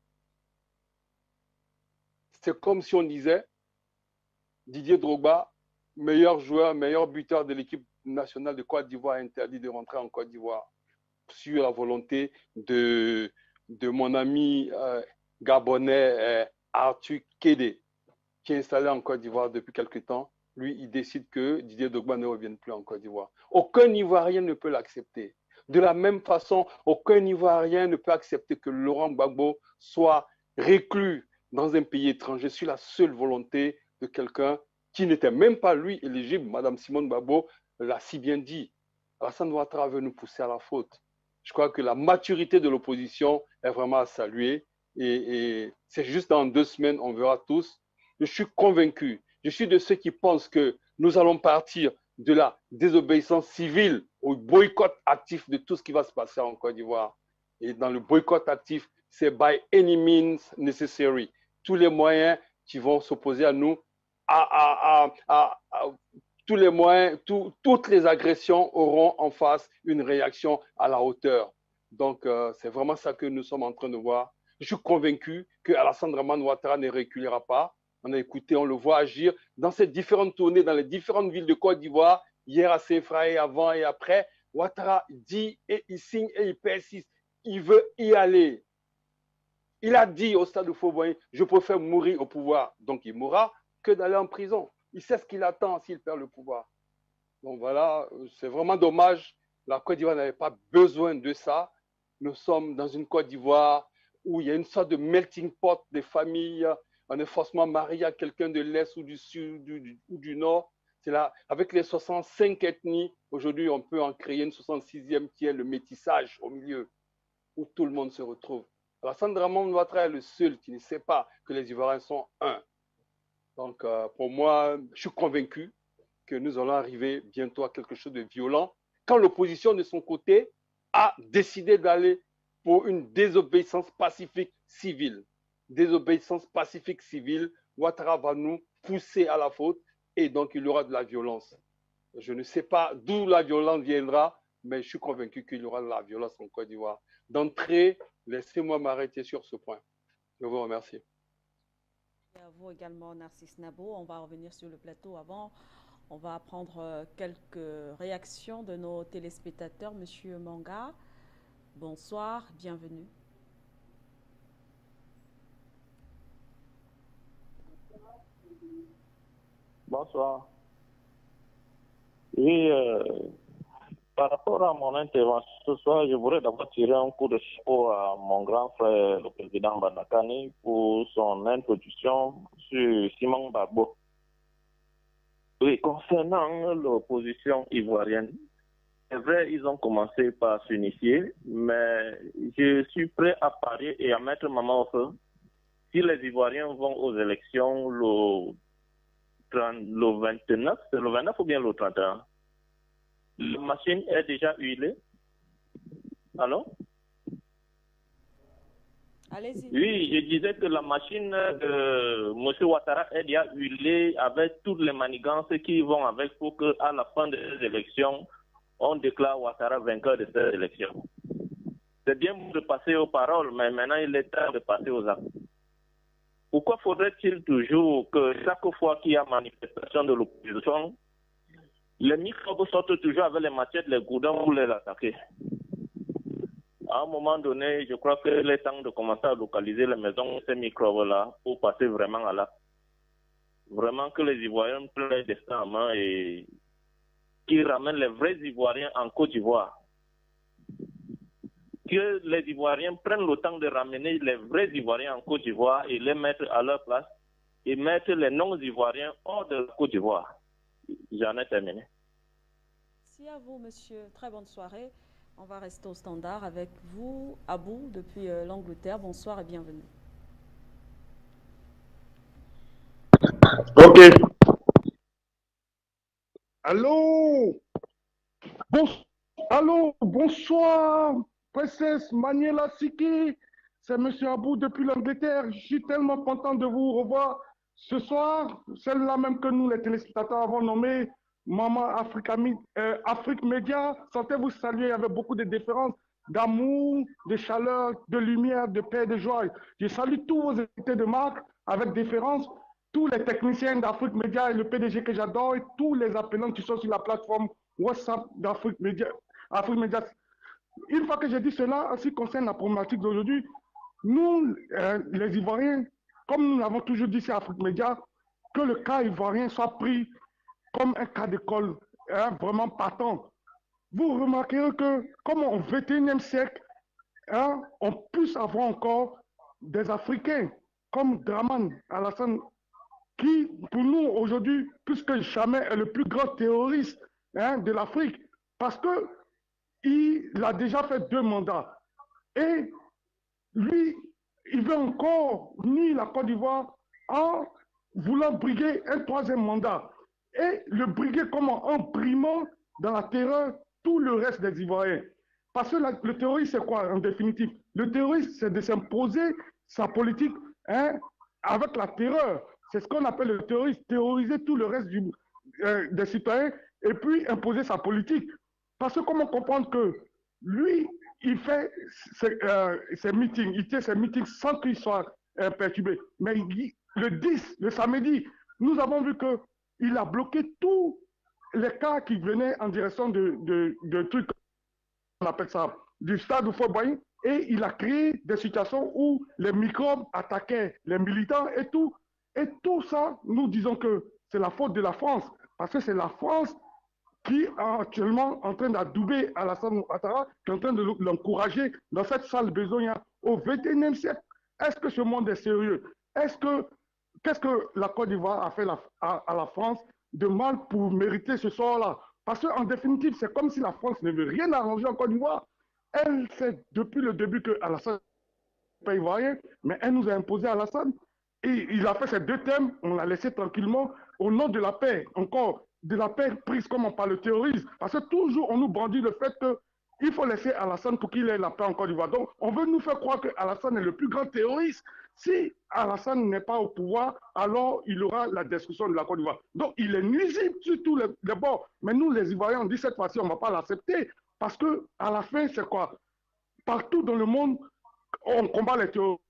C'est comme si on disait Didier Drogba, meilleur joueur, meilleur buteur de l'équipe nationale de Côte d'Ivoire, interdit de rentrer en Côte d'Ivoire sur la volonté de, de mon ami euh, gabonais euh, Arthur Kédé, qui est installé en Côte d'Ivoire depuis quelque temps. Lui, il décide que Didier Drogba ne revienne plus en Côte d'Ivoire. Aucun Ivoirien ne peut l'accepter. De la même façon, aucun Ivoirien ne peut accepter que Laurent Gbagbo soit reclus dans un pays étranger sur la seule volonté de quelqu'un qui n'était même pas lui éligible. Madame Simone Gbagbo l'a si bien dit. Alassane Ouattara veut nous pousser à la faute. Je crois que la maturité de l'opposition est vraiment à saluer. Et, et c'est juste dans deux semaines, on verra tous. Je suis convaincu. Je suis de ceux qui pensent que nous allons partir de la désobéissance civile au boycott actif de tout ce qui va se passer en Côte d'Ivoire. Et dans le boycott actif, c'est by any means necessary. Tous les moyens qui vont s'opposer à nous, à, à, à, à, à tous les moyens, tout, toutes les agressions auront en face une réaction à la hauteur. Donc, euh, c'est vraiment ça que nous sommes en train de voir. Je suis convaincu que Alassane Dramane Ouattara ne reculera pas. On a écouté, on le voit agir dans ces différentes tournées, dans les différentes villes de Côte d'Ivoire, hier à Sefra et avant et après. Ouattara dit et il signe et il persiste. Il veut y aller. Il a dit au stade de Faubourg, je préfère mourir au pouvoir. Donc, il mourra que d'aller en prison. Il sait ce qu'il attend s'il perd le pouvoir. Donc voilà, c'est vraiment dommage. La Côte d'Ivoire n'avait pas besoin de ça. Nous sommes dans une Côte d'Ivoire où il y a une sorte de melting pot des familles. On est forcément marié à quelqu'un de l'Est ou du Sud du, du, ou du Nord. C'est là, avec les soixante-cinq ethnies, aujourd'hui, on peut en créer une soixante-sixième qui est le métissage au milieu, où tout le monde se retrouve. Alassane Dramane Ouattara est le seul qui ne sait pas que les Ivoiriens sont un. Donc, euh, pour moi, je suis convaincu que nous allons arriver bientôt à quelque chose de violent quand l'opposition de son côté a décidé d'aller pour une désobéissance pacifique civile. Désobéissance pacifique civile, Ouattara va nous pousser à la faute et donc il y aura de la violence. Je ne sais pas d'où la violence viendra, mais je suis convaincu qu'il y aura de la violence en Côte d'Ivoire. D'entrée, laissez-moi m'arrêter sur ce point. Je vous remercie. Et à vous également, Narcisse Nabo. On va revenir sur le plateau avant. On va prendre quelques réactions de nos téléspectateurs. Monsieur Manga, bonsoir, bienvenue. Bonsoir. Oui, euh, par rapport à mon intervention ce soir, je voudrais d'abord tirer un coup de chapeau à mon grand frère, le président Bandakani, pour son introduction sur Simon Gbagbo. Oui, concernant l'opposition ivoirienne, c'est vrai, ils ont commencé par s'unifier, mais je suis prêt à parier et à mettre ma main au feu. Si les Ivoiriens vont aux élections le, le vingt-neuf, c'est le vingt-neuf ou bien le trente et un? La machine est déjà huilée. Allô? Allez-y. Oui, je disais que la machine de M. Ouattara est déjà huilée avec toutes les manigances qui vont avec pour qu'à la fin des élections, on déclare Ouattara vainqueur de ces élections. C'est bien de passer aux paroles, mais maintenant il est temps de passer aux actes. Pourquoi faudrait-il toujours que chaque fois qu'il y a manifestation de l'opposition, les microbes sortent toujours avec les machettes, les goudins pour les attaquer? À un moment donné, je crois qu'il est temps de commencer à localiser les maisons de ces microbes-là pour passer vraiment à l'acte. Vraiment que les Ivoiriens prennent les destins en main et qui ramènent les vrais Ivoiriens en Côte d'Ivoire. Que les Ivoiriens prennent le temps de ramener les vrais Ivoiriens en Côte d'Ivoire et les mettre à leur place et mettre les non-Ivoiriens hors de la Côte d'Ivoire. J'en ai terminé. Merci à vous, monsieur. Très bonne soirée. On va rester au standard avec vous, Abou, depuis euh, l'Angleterre. Bonsoir et bienvenue. Ok. Allô? Bon, allô, bonsoir, princesse Maniela Siki. C'est monsieur Abou depuis l'Angleterre. Je suis tellement content de vous revoir ce soir. Celle-là même que nous, les téléspectateurs, avons nommé Maman Africa, euh, Afrique Média. Sentez-vous saluer avec beaucoup de déférence, d'amour, de chaleur, de lumière, de paix, de joie. Je salue tous vos invités de marque avec déférence, tous les techniciens d'Afrique Média et le P D G que j'adore et tous les appelants qui sont sur la plateforme WhatsApp d'Afrique Média. Afrique Média. Une fois que j'ai dit cela, en ce qui concerne la problématique d'aujourd'hui, nous, euh, les Ivoiriens, comme nous l'avons toujours dit sur Afrique Média, que le cas ivoirien soit pris comme un cas d'école, hein, vraiment partant. Vous remarquerez que, comme au vingt et unième siècle, hein, on puisse avoir encore des Africains comme Dramane Alassane, qui, pour nous, aujourd'hui, plus que jamais, est le plus grand terroriste, hein, de l'Afrique, parce qu'il a déjà fait deux mandats. Et lui, il veut encore nuire la Côte d'Ivoire en voulant briguer un troisième mandat. et le briguer comme en imprimant dans la terreur tout le reste des Ivoiriens. Parce que la, le terrorisme, c'est quoi en définitive? Le terrorisme, c'est de s'imposer sa politique hein, avec la terreur. C'est ce qu'on appelle le terrorisme, terroriser tout le reste du, euh, des citoyens et puis imposer sa politique. Parce que comment comprendre que lui, il fait ses, euh, ses meetings, il tient ses meetings sans qu'il soit euh, perturbé. Mais il, le dix, le samedi, nous avons vu qu'il a bloqué tous les cas qui venaient en direction de, de, de trucs, on appelle ça, du stade où Fort Boigny, et il a créé des situations où les microbes attaquaient les militants et tout. Et tout ça, nous disons que c'est la faute de la France, parce que c'est la France qui est actuellement en train d'adouber Alassane Ouattara, qui est en train de l'encourager dans cette sale besogne au vingt et unième siècle. Est-ce que ce monde est sérieux? Est-ce que, qu'est-ce que la Côte d'Ivoire a fait la, à, à la France de mal pour mériter ce sort-là? Parce qu'en définitive, c'est comme si la France ne veut rien arranger en Côte d'Ivoire. Elle sait depuis le début que Alassane n'est pas ivoirien, mais elle nous a imposé Alassane. Et il a fait ces deux thèmes, on l'a laissé tranquillement au nom de la paix, encore de la paix prise comme par le terrorisme. Parce que toujours on nous brandit le fait qu'il faut laisser Alassane pour qu'il ait la paix en Côte d'Ivoire. Donc on veut nous faire croire que Alassane est le plus grand terroriste. Si Alassane n'est pas au pouvoir, alors il aura la destruction de la Côte d'Ivoire. Donc il est nuisible sur tous les, les bords. Mais nous les Ivoiriens, on dit cette fois-ci, on ne va pas l'accepter. Parce que à la fin, c'est quoi? Partout dans le monde, on combat les terroristes.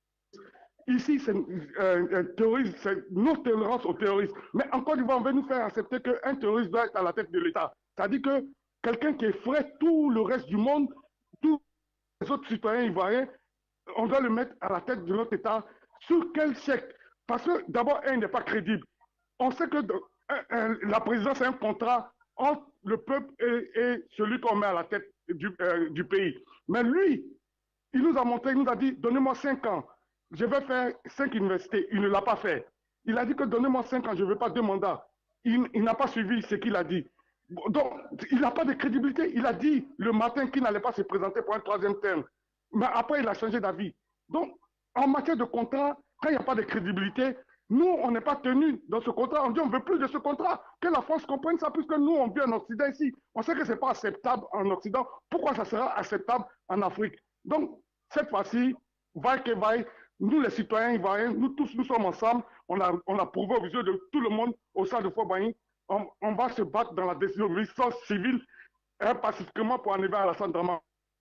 Ici, c'est euh, un terrorisme, c'est non-tolérance au terrorisme. Mais en Côte d'Ivoire, on veut nous faire accepter qu'un terroriste doit être à la tête de l'État. C'est-à-dire que quelqu'un qui effraie tout le reste du monde, tous les autres citoyens ivoiriens, on doit le mettre à la tête de notre État. Sur quel siècle? Parce que d'abord, un n'est pas crédible. On sait que de, un, un, la présidence est un contrat entre le peuple et, et celui qu'on met à la tête du, euh, du pays. Mais lui, il nous a montré, il nous a dit, donnez-moi cinq ans. Je vais faire cinq universités. Il ne l'a pas fait. Il a dit que donnez-moi cinq ans, je ne veux pas deux mandats. Il, il n'a pas suivi ce qu'il a dit. Donc, il n'a pas de crédibilité. Il a dit le matin qu'il n'allait pas se présenter pour un troisième terme. Mais après, il a changé d'avis. Donc, en matière de contrat, quand il n'y a pas de crédibilité, nous, on n'est pas tenus dans ce contrat. On dit on ne veut plus de ce contrat. Que la France comprenne ça, puisque nous, on vit en Occident ici. On sait que ce n'est pas acceptable en Occident. Pourquoi ça sera acceptable en Afrique? Donc, cette fois-ci, vaille que vaille, nous, les citoyens ivoiriens, nous tous, nous sommes ensemble. On a, on a prouvé aux yeux de tout le monde au sein de Fort Boigny. On, on va se battre dans la désobéissance civile hein, pacifiquement pour arriver à la Saint-Draman.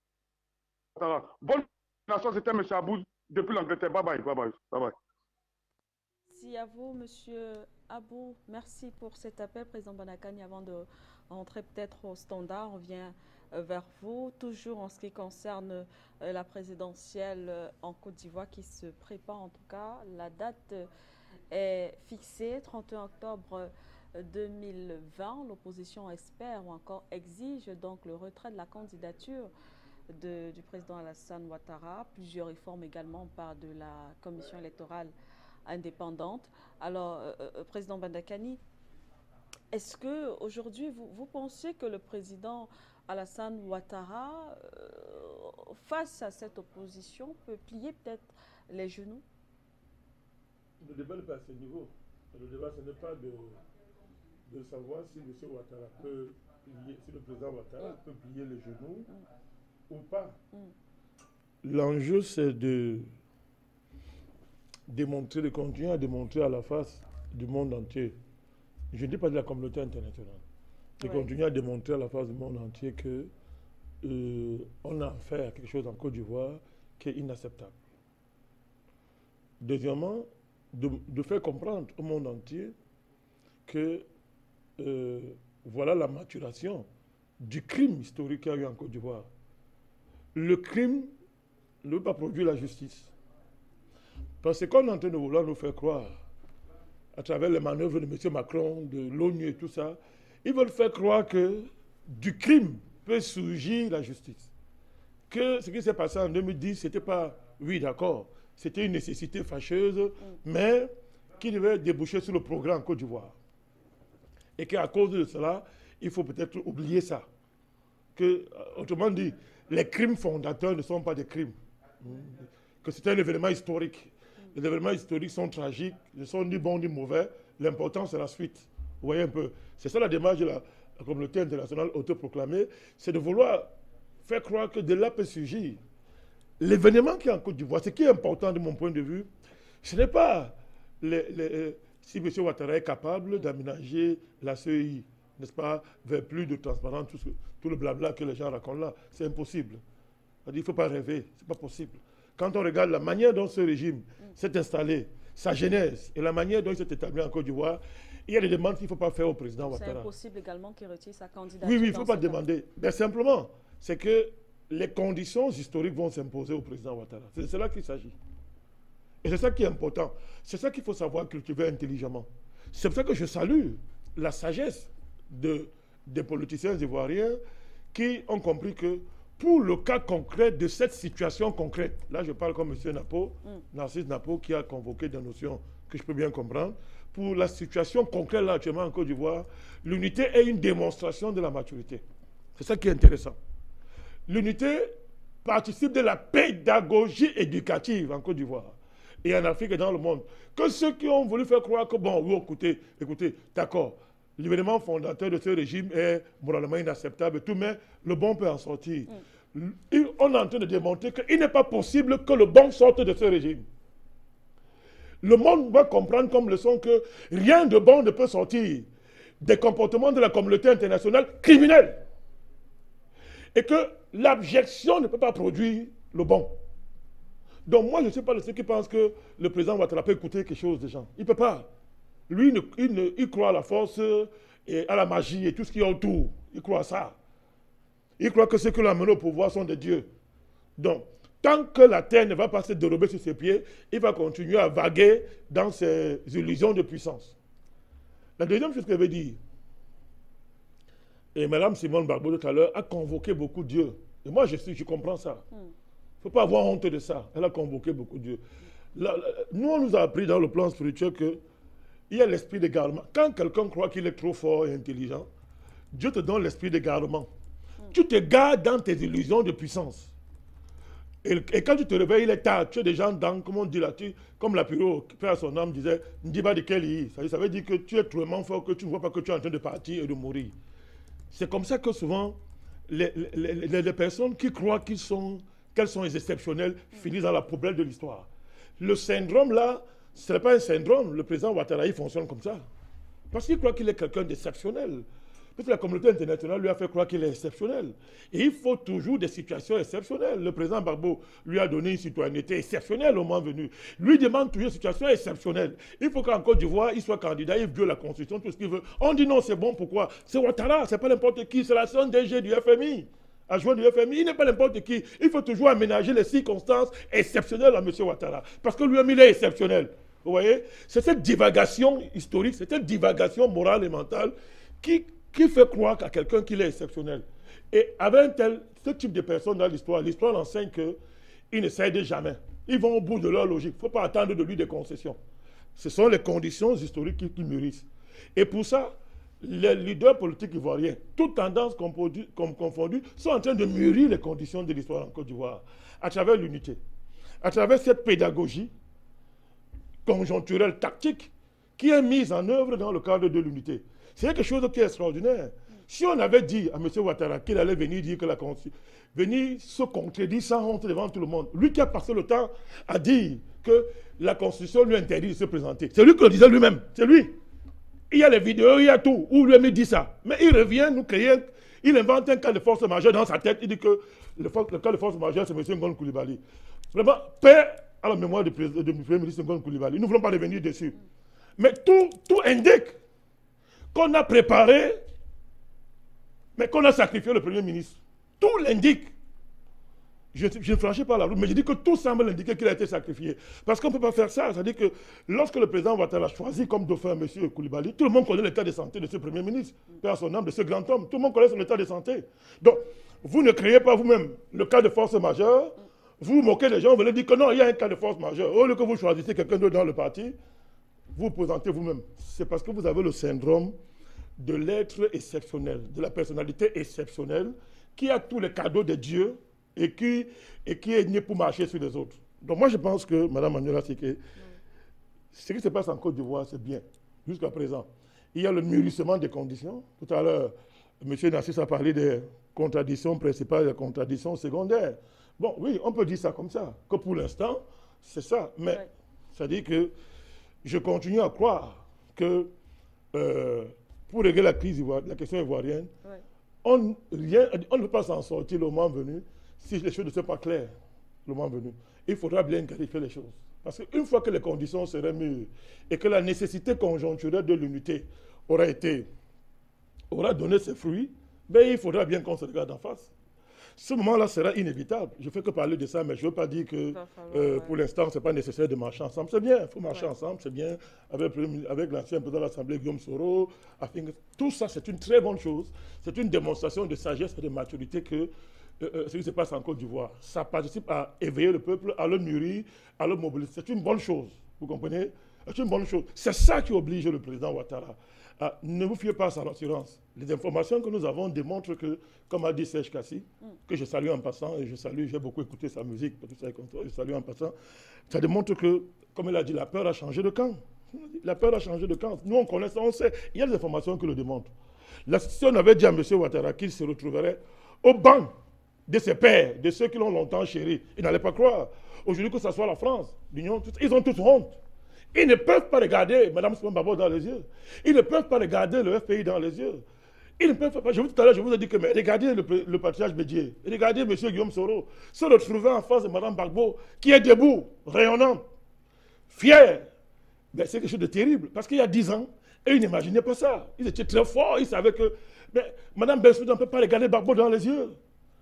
Bonne nation, c'était M. Abou depuis l'Angleterre. Bye bye, bye bye, bye bye. Merci à vous, M. Abou. Merci pour cet appel, Président Banakani. Avant de rentrer peut-être au standard, on vient vers vous, toujours en ce qui concerne euh, la présidentielle euh, en Côte d'Ivoire qui se prépare en tout cas. La date euh, est fixée, trente et un octobre deux mille vingt. L'opposition espère ou encore exige donc le retrait de la candidature de, du président Alassane Ouattara. Plusieurs réformes également par de la commission électorale indépendante. Alors, euh, euh, Président Bandakani, est-ce qu'aujourd'hui, vous, vous pensez que le président Alassane Ouattara, euh, face à cette opposition, peut plier peut-être les genoux? Le débat n'est pas à ce niveau. Le débat, ce n'est pas de, de savoir si M. Ouattara peut plier, si le président Ouattara mm. peut plier les genoux mm. ou pas. Mm. L'enjeu, c'est de démontrer, de continuer à démontrer à la face du monde entier. Je ne dis pas de la communauté internationale. De ouais. continuer à démontrer à la face du monde entier que euh, on a affaire à quelque chose en Côte d'Ivoire qui est inacceptable. Deuxièmement, de, de faire comprendre au monde entier que euh, voilà la maturation du crime historique qu'il y a eu en Côte d'Ivoire. Le crime ne veut pas produire la justice. Parce qu'on est en train de vouloir nous faire croire, à travers les manœuvres de M. Macron, de l'ONU et tout ça, ils veulent faire croire que du crime peut surgir la justice. Que ce qui s'est passé en deux mille dix, ce n'était pas, oui d'accord, c'était une nécessité fâcheuse, mm. mais qui devait déboucher sur le progrès en Côte d'Ivoire. Et qu'à cause de cela, il faut peut-être oublier ça. Que, autrement dit, les crimes fondateurs ne sont pas des crimes. Mm. Que c'est un événement historique. Mm. Les événements historiques sont tragiques, ne sont ni bons ni mauvais. L'important, c'est la suite. Vous voyez un peu. C'est ça la démarche de la, la communauté internationale autoproclamée, c'est de vouloir faire croire que de là peut surgir l'événement qui est en Côte d'Ivoire. Ce qui est important de mon point de vue, ce n'est pas les, les, si M. Ouattara est capable d'aménager la C E I, n'est-ce pas, vers plus de transparence, tout, ce, tout le blabla que les gens racontent là, c'est impossible. Il ne faut pas rêver, ce n'est pas possible. Quand on regarde la manière dont ce régime s'est installé, sa genèse et la manière dont il s'est établi en Côte d'Ivoire, il y a des demandes qu'il ne faut pas faire au président Ouattara. C'est impossible également qu'il retire sa candidature. Oui, oui, il ne faut pas demander. Mais simplement, c'est que les conditions historiques vont s'imposer au président Ouattara. C'est de cela qu'il s'agit. Et c'est ça qui est important. C'est ça qu'il faut savoir cultiver intelligemment. C'est pour ça que je salue la sagesse de, des politiciens ivoiriens qui ont compris que pour le cas concret de cette situation concrète, là je parle comme M. Napo, mm. Narcisse Napo, qui a convoqué des notions que je peux bien comprendre, pour la situation concrète là actuellement en Côte d'Ivoire, l'unité est une démonstration de la maturité. C'est ça qui est intéressant. L'unité participe de la pédagogie éducative en Côte d'Ivoire et en Afrique et dans le monde. Que ceux qui ont voulu faire croire que, bon, oui, écoutez, écoutez, d'accord, l'événement fondateur de ce régime est moralement inacceptable, tout, mais le bon peut en sortir. Mm. On est en train de démontrer qu'il n'est pas possible que le bon sorte de ce régime. Le monde doit comprendre comme leçon que rien de bon ne peut sortir des comportements de la communauté internationale criminelle. Et que l'abjection ne peut pas produire le bon. Donc moi, je ne suis pas de ceux qui pensent que le président Ouattara peut écouter quelque chose des gens. Il ne peut pas. Lui, il, ne, il, ne, il croit à la force et à la magie et tout ce qui est autour. Il croit à ça. Il croit que ceux qui l'ont amené au pouvoir sont des dieux. Donc, tant que la terre ne va pas se dérober sur ses pieds, il va continuer à vaguer dans ses illusions de puissance. La deuxième chose que je veux dire, et Mme Simone Gbagbo tout à l'heure a convoqué beaucoup de dieux. Et moi, je, suis, je comprends ça. Il mm. ne faut pas avoir honte de ça. Elle a convoqué beaucoup de dieux. La, la, nous, on nous a appris dans le plan spirituel qu'il y a l'esprit d'égarement. Quand quelqu'un croit qu'il est trop fort et intelligent, Dieu te donne l'esprit d'égarement. Mm. Tu te gardes dans tes illusions de puissance. Et, et quand tu te réveilles, il est tard. Tu es déjà dans, comment on dit là, tu, comme la Piro, Père à son âme, disait, Ndiba de Kelly. Ça veut dire que tu es tellement fort que tu ne vois pas que tu es en train de partir et de mourir. C'est comme ça que souvent, les, les, les, les personnes qui croient qu'ils sont, qu'elles sont exceptionnelles finissent dans la poubelle de l'histoire. Le syndrome là, ce n'est pas un syndrome. Le président Ouattara, il fonctionne comme ça. Parce qu'il croit qu'il est quelqu'un d'exceptionnel. Parce que la communauté internationale lui a fait croire qu'il est exceptionnel. Et il faut toujours des situations exceptionnelles. Le président Gbagbo lui a donné une citoyenneté exceptionnelle au moment venu. Lui demande toujours une situation exceptionnelle. Il faut qu'en Côte d'Ivoire, il soit candidat, il viole la Constitution, tout ce qu'il veut. On dit non, c'est bon, pourquoi? C'est Ouattara, c'est pas n'importe qui, c'est la C D G du F M I. Adjoint du F M I, il n'est pas n'importe qui. Il faut toujours aménager les circonstances exceptionnelles à M. Ouattara. Parce que lui-même, il est exceptionnel. Vous voyez? C'est cette divagation historique, c'est cette divagation morale et mentale qui... qui fait croire à quelqu'un qu'il est exceptionnel. Et avec un tel, ce type de personnes dans l'histoire, l'histoire enseigne qu'ils ne cèdent jamais. Ils vont au bout de leur logique. Il ne faut pas attendre de lui des concessions. Ce sont les conditions historiques qui, qui mûrissent. Et pour ça, les leaders politiques ivoiriens, toutes tendances confondues, sont en train de mûrir les conditions de l'histoire en Côte d'Ivoire, à travers l'unité, à travers cette pédagogie conjoncturelle, tactique, qui est mise en œuvre dans le cadre de l'unité. C'est quelque chose qui est extraordinaire. Si on avait dit à M. Ouattara qu'il allait venir dire que la Constitution, venir se contredire sans honte devant tout le monde, lui qui a passé le temps à dire que la Constitution lui interdit de se présenter, c'est lui qui le disait lui-même, c'est lui. Il y a les vidéos, il y a tout, où lui-même dit ça. Mais il revient nous créer, il invente un cas de force majeure dans sa tête, il dit que le, le cas de force majeure c'est M. Ngon Coulibaly. Vraiment, paix à la mémoire du Premier ministre Ngon Coulibaly. Nous ne voulons pas revenir dessus. Mais tout, tout indique qu'on a préparé, mais qu'on a sacrifié le Premier ministre. Tout l'indique. Je, je ne franchis pas la route, mais je dis que tout semble indiquer qu'il a été sacrifié. Parce qu'on ne peut pas faire ça. C'est-à-dire que lorsque le président Ouattara a choisi comme dauphin M. Coulibaly, tout le monde connaît l'état de santé de ce Premier ministre, père son âme, de ce grand homme. Tout le monde connaît son état de santé. Donc, vous ne créez pas vous-même le cas de force majeure. Vous vous moquez des gens, vous leur dites que non, il y a un cas de force majeure. Au lieu que vous choisissez quelqu'un d'autre dans le parti, vous vous présentez vous-même. C'est parce que vous avez le syndrome de l'être exceptionnel, de la personnalité exceptionnelle, qui a tous les cadeaux de Dieu et qui, et qui est né pour marcher sur les autres. Donc moi je pense que, Mme Manuela Siké, ce qui se passe en Côte d'Ivoire, c'est bien, jusqu'à présent. il y a le mûrissement des conditions. Tout à l'heure, M. Nassis a parlé des contradictions principales et des contradictions secondaires. Bon, oui, on peut dire ça comme ça, que pour l'instant, c'est ça. Mais Ouais. ça dit que je continue à croire que euh, pour régler la crise ivoirienne, la question ivoirienne, Ouais. on, rien, on ne peut pas s'en sortir le moment venu si les choses ne sont pas claires le moment venu. Il faudra bien clarifier les choses. Parce qu'une fois que les conditions seraient mûres et que la nécessité conjoncturelle de l'unité aura été, aura donné ses fruits, ben il faudra bien qu'on se regarde en face. Ce moment-là sera inévitable. Je ne fais que parler de ça, mais je ne veux pas dire que Il va falloir, euh, ouais. pour l'instant, ce n'est pas nécessaire de marcher ensemble. C'est bien, il faut marcher Ouais. ensemble, c'est bien. Avec, avec l'ancien président de l'Assemblée, Guillaume Soro, afin que- tout ça, c'est une très bonne chose. C'est une démonstration de sagesse et de maturité que euh, euh, ce qui se passe en Côte d'Ivoire. Ça participe à éveiller le peuple, à le mûrir, à le mobiliser. C'est une bonne chose, vous comprenez? C'est une bonne chose. C'est ça qui oblige le président Ouattara. Ah, ne vous fiez pas à son assurance. Les informations que nous avons démontrent que, comme a dit Serge Kassi, que je salue en passant, et je salue, j'ai beaucoup écouté sa musique, tout ça, je salue en passant, ça démontre que, comme il a dit, la peur a changé de camp. La peur a changé de camp. Nous, on connaît ça, on sait. Il y a des informations qui le démontrent. Là, si on avait dit à M. Ouattara qu'il se retrouverait au banc de ses pères, de ceux qui l'ont longtemps chéri, il n'allait pas croire. Aujourd'hui, que ce soit la France, l'Union, ils ont tous honte. Ils ne peuvent pas regarder Mme Simone Babo dans les yeux. Ils ne peuvent pas regarder le F P I dans les yeux. Ils ne peuvent pas. Je vous, tout à l'heure, je vous ai dit que mais regardez le, le patriarche Bédier, regardez M. Guillaume Soro, se retrouver en face de Mme Gbagbo, qui est debout, rayonnante, fière. Ben, c'est quelque chose de terrible. Parce qu'il y a dix ans, et ils n'imaginaient pas ça. Ils étaient très forts, ils savaient que mais, Mme Bensouda ne peut pas regarder Gbagbo dans les yeux.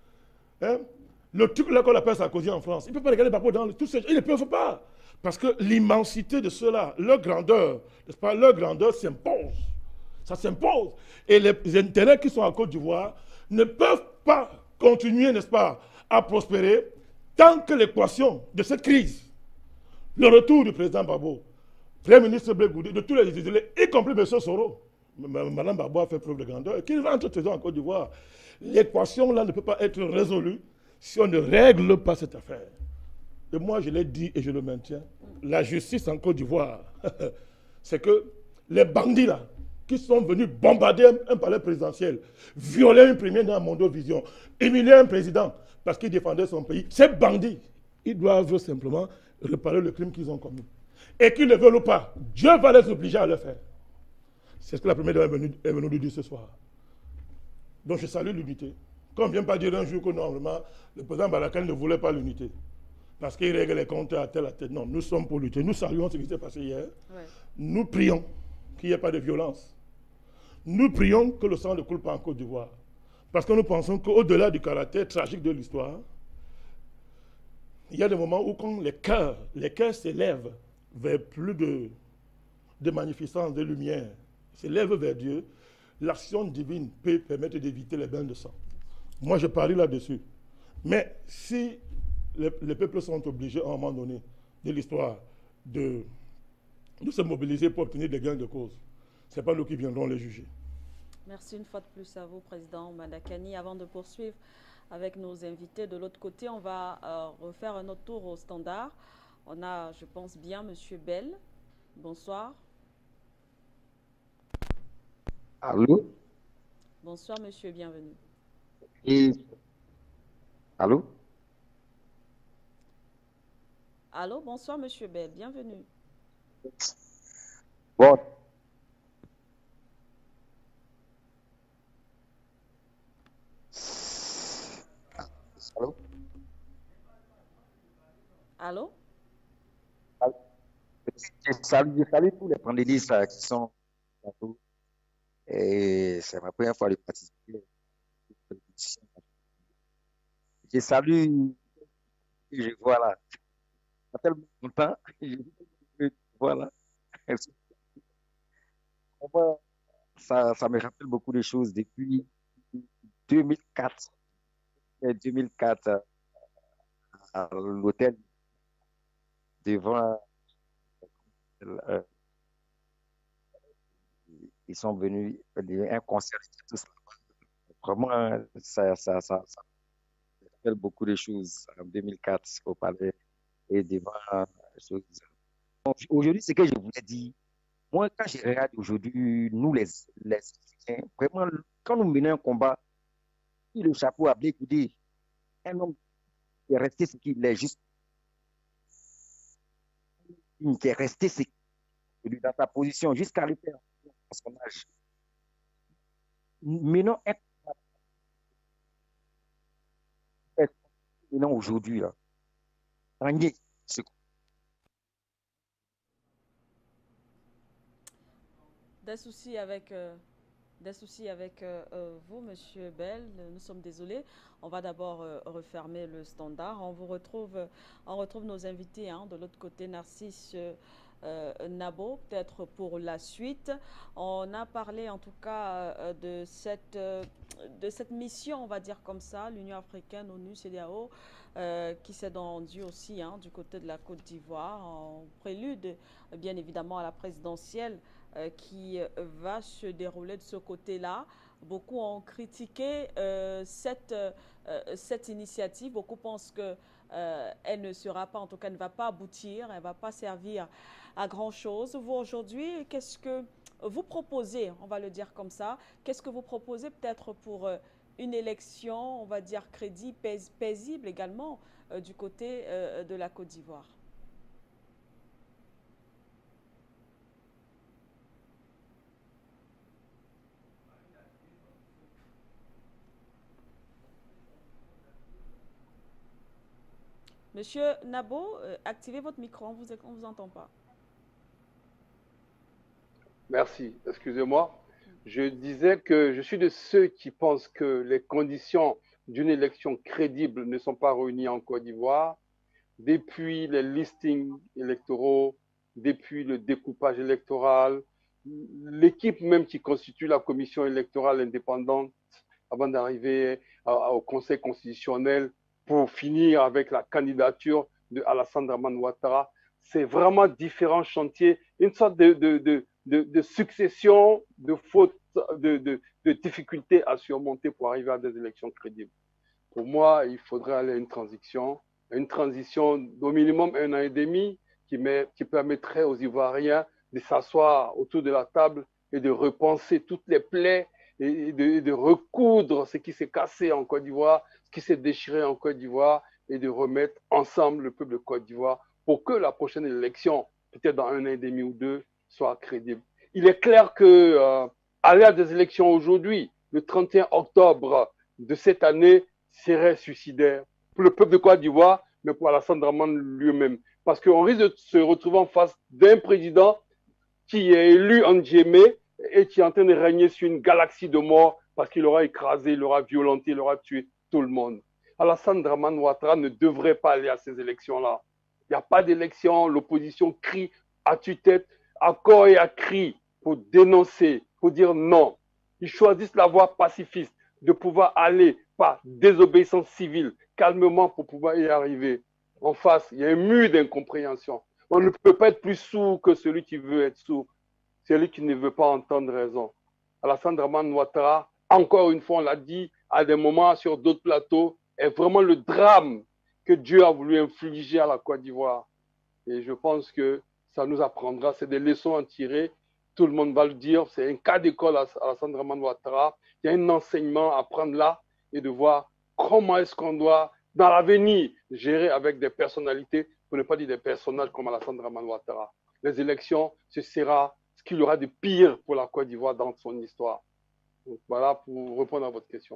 Hein? Le truc là qu'on appelle Sarkozy en France, ils ne peuvent pas regarder Gbagbo dans les yeux. Ils ne peuvent pas. Parce que l'immensité de ceux-là, leur grandeur, n'est-ce pas, leur grandeur s'impose. Ça s'impose. Et les intérêts qui sont en Côte d'Ivoire ne peuvent pas continuer, n'est-ce pas, à prospérer tant que l'équation de cette crise, le retour du président Gbagbo, Premier ministre Blé Goudé, de tous les isolés, y compris M. Soro, Mme Gbagbo a fait preuve de grandeur, et qu'il rentre toujours en Côte d'Ivoire. L'équation là ne peut pas être résolue si on ne règle pas cette affaire. Et moi, je l'ai dit et je le maintiens, la justice en Côte d'Ivoire, c'est que les bandits là, qui sont venus bombarder un, un palais présidentiel, violer une première dans Mondovision, humilier un président parce qu'il défendait son pays, ces bandits, ils doivent simplement réparer le crime qu'ils ont commis. Et qu'ils ne veulent ou pas, Dieu va les obliger à le faire. C'est ce que la première dame est venue, est venue dire ce soir. Donc je salue l'unité. Qu'on ne vient pas dire un jour que normalement, le président Barakan ne voulait pas l'unité. Parce qu'il règle les comptes à telle à telle. Non, nous sommes pour lutter. Nous saluons ce qui s'est passé hier. Ouais. Nous prions qu'il n'y ait pas de violence. Nous prions que le sang ne coule pas en Côte d'Ivoire. Parce que nous pensons qu'au-delà du caractère tragique de l'histoire, il y a des moments où quand les cœurs, les cœurs s'élèvent vers plus de, de magnificence, de lumière, s'élèvent vers Dieu, l'action divine peut permettre d'éviter les bains de sang. Moi, je parie là-dessus. Mais si les, les peuples sont obligés à un moment donné de l'histoire de, de se mobiliser pour obtenir des gains de cause, ce n'est pas nous qui viendrons les juger. Merci une fois de plus à vous, Président Madakani. Avant de poursuivre avec nos invités de l'autre côté, on va euh, refaire un autre tour au standard. On a, je pense bien, M. Bell. Bonsoir. Allô? Bonsoir, monsieur, bienvenue. Et... Allô? Allô, bonsoir, monsieur Bell, bienvenue. Bon. Allô? Allô? Je salue, je salue tous les panélistes euh, qui sont là. Et c'est ma première fois de participer. Je salue, je vois là. Ça fait tellement longtemps. Je vois là. Ça, ça me rappelle beaucoup de choses depuis deux mille quatre. deux mille quatre, à l'hôtel, devant. Euh, ils sont venus, un concert, tout ça. Vraiment, ça, ça, ça, ça rappelle beaucoup de choses en deux mille quatre au palais et devant. Aujourd'hui, ce que je voulais dire, Moi, quand je regarde aujourd'hui, nous les, les Africains, vraiment, quand nous menons un combat, le chapeau à blé, dit, un homme qui est resté ce qu'il est, juste, qui est resté ce qu'il est dans sa position, jusqu'à le faire à son âge. Menons un combat, menons aujourd'hui, là. Des soucis avec, euh, des soucis avec euh, euh, vous, Monsieur Bell. Nous sommes désolés. On va d'abord euh, refermer le standard. On vous retrouve, euh, on retrouve nos invités hein, de l'autre côté, Narcisse euh, euh, Nabo, peut-être pour la suite. On a parlé en tout cas euh, de cette, euh, de cette mission, on va dire comme ça, l'Union africaine, ONU, C D A O. Euh, qui s'est rendu aussi hein, du côté de la Côte d'Ivoire en prélude bien évidemment à la présidentielle euh, qui va se dérouler de ce côté-là. Beaucoup ont critiqué euh, cette, euh, cette initiative. Beaucoup pensent qu'elle euh, ne sera pas, en tout cas, elle ne va pas aboutir, elle ne va pas servir à grand-chose. Vous, aujourd'hui, qu'est-ce que vous proposez, on va le dire comme ça, qu'est-ce que vous proposez peut-être pour euh, une élection, on va dire, crédible, paisible également euh, du côté euh, de la Côte d'Ivoire? Monsieur Nabo, euh, activez votre micro, on ne vous, vous entend pas. Merci, excusez-moi. Je disais que je suis de ceux qui pensent que les conditions d'une élection crédible ne sont pas réunies en Côte d'Ivoire. Depuis les listings électoraux, depuis le découpage électoral, l'équipe même qui constitue la commission électorale indépendante avant d'arriver au Conseil constitutionnel pour finir avec la candidature de Alassane Dramane Ouattara, c'est vraiment différents chantiers, une sorte de, de, de, de, de succession de fautes, de, de, de difficultés à surmonter pour arriver à des élections crédibles. Pour moi, il faudrait aller à une transition, une transition d'au minimum un an et demi qui, met, qui permettrait aux Ivoiriens de s'asseoir autour de la table et de repenser toutes les plaies et de, et de recoudre ce qui s'est cassé en Côte d'Ivoire, ce qui s'est déchiré en Côte d'Ivoire et de remettre ensemble le peuple de Côte d'Ivoire pour que la prochaine élection, peut-être dans un an et demi ou deux, soit crédible. Il est clair que euh, aller à des élections aujourd'hui, le trente et un octobre de cette année, serait suicidaire pour le peuple de Côte d'Ivoire, mais pour Alassane Dramane lui-même. Parce qu'on risque de se retrouver en face d'un président qui est élu en Djémé et qui est en train de régner sur une galaxie de morts parce qu'il aura écrasé, il aura violenté, il aura tué tout le monde. Alassane Dramane Ouattara ne devrait pas aller à ces élections-là. Il n'y a pas d'élection, l'opposition crie à tue-tête, à corps et à cri pour dénoncer, pour dire non. Ils choisissent la voie pacifiste de pouvoir aller par désobéissance civile, calmement pour pouvoir y arriver. En face, il y a un mur d'incompréhension. On ne peut pas être plus sourd que celui qui veut être sourd, celui qui ne veut pas entendre raison. Alassane Dramane Ouattara, encore une fois, on l'a dit, à des moments sur d'autres plateaux, est vraiment le drame que Dieu a voulu infliger à la Côte d'Ivoire. Et je pense que ça nous apprendra, c'est des leçons à tirer. Tout le monde va le dire, c'est un cas d'école à Alassane Dramane Ouattara. Il y a un enseignement à prendre là et de voir comment est-ce qu'on doit, dans l'avenir, gérer avec des personnalités, pour ne pas dire des personnages comme Alassane Dramane Ouattara. Les élections, ce sera ce qu'il y aura de pire pour la Côte d'Ivoire dans son histoire. Donc voilà pour répondre à votre question.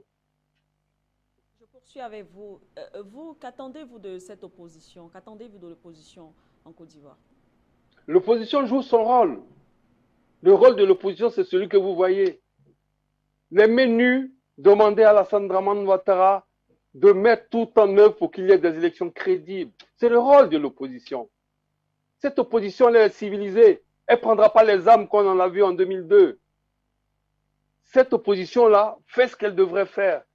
Je poursuis avec vous. Euh, vous, qu'attendez-vous de cette opposition? Qu'attendez-vous de l'opposition en Côte d'Ivoire? L'opposition joue son rôle. Le rôle de l'opposition, c'est celui que vous voyez. Les menus demandaient à Alassane Dramane Ouattara de mettre tout en œuvre pour qu'il y ait des élections crédibles. C'est le rôle de l'opposition. Cette opposition, elle est civilisée. Elle ne prendra pas les armes qu'on en a vues en deux mille deux. Cette opposition-là fait ce qu'elle devrait faire.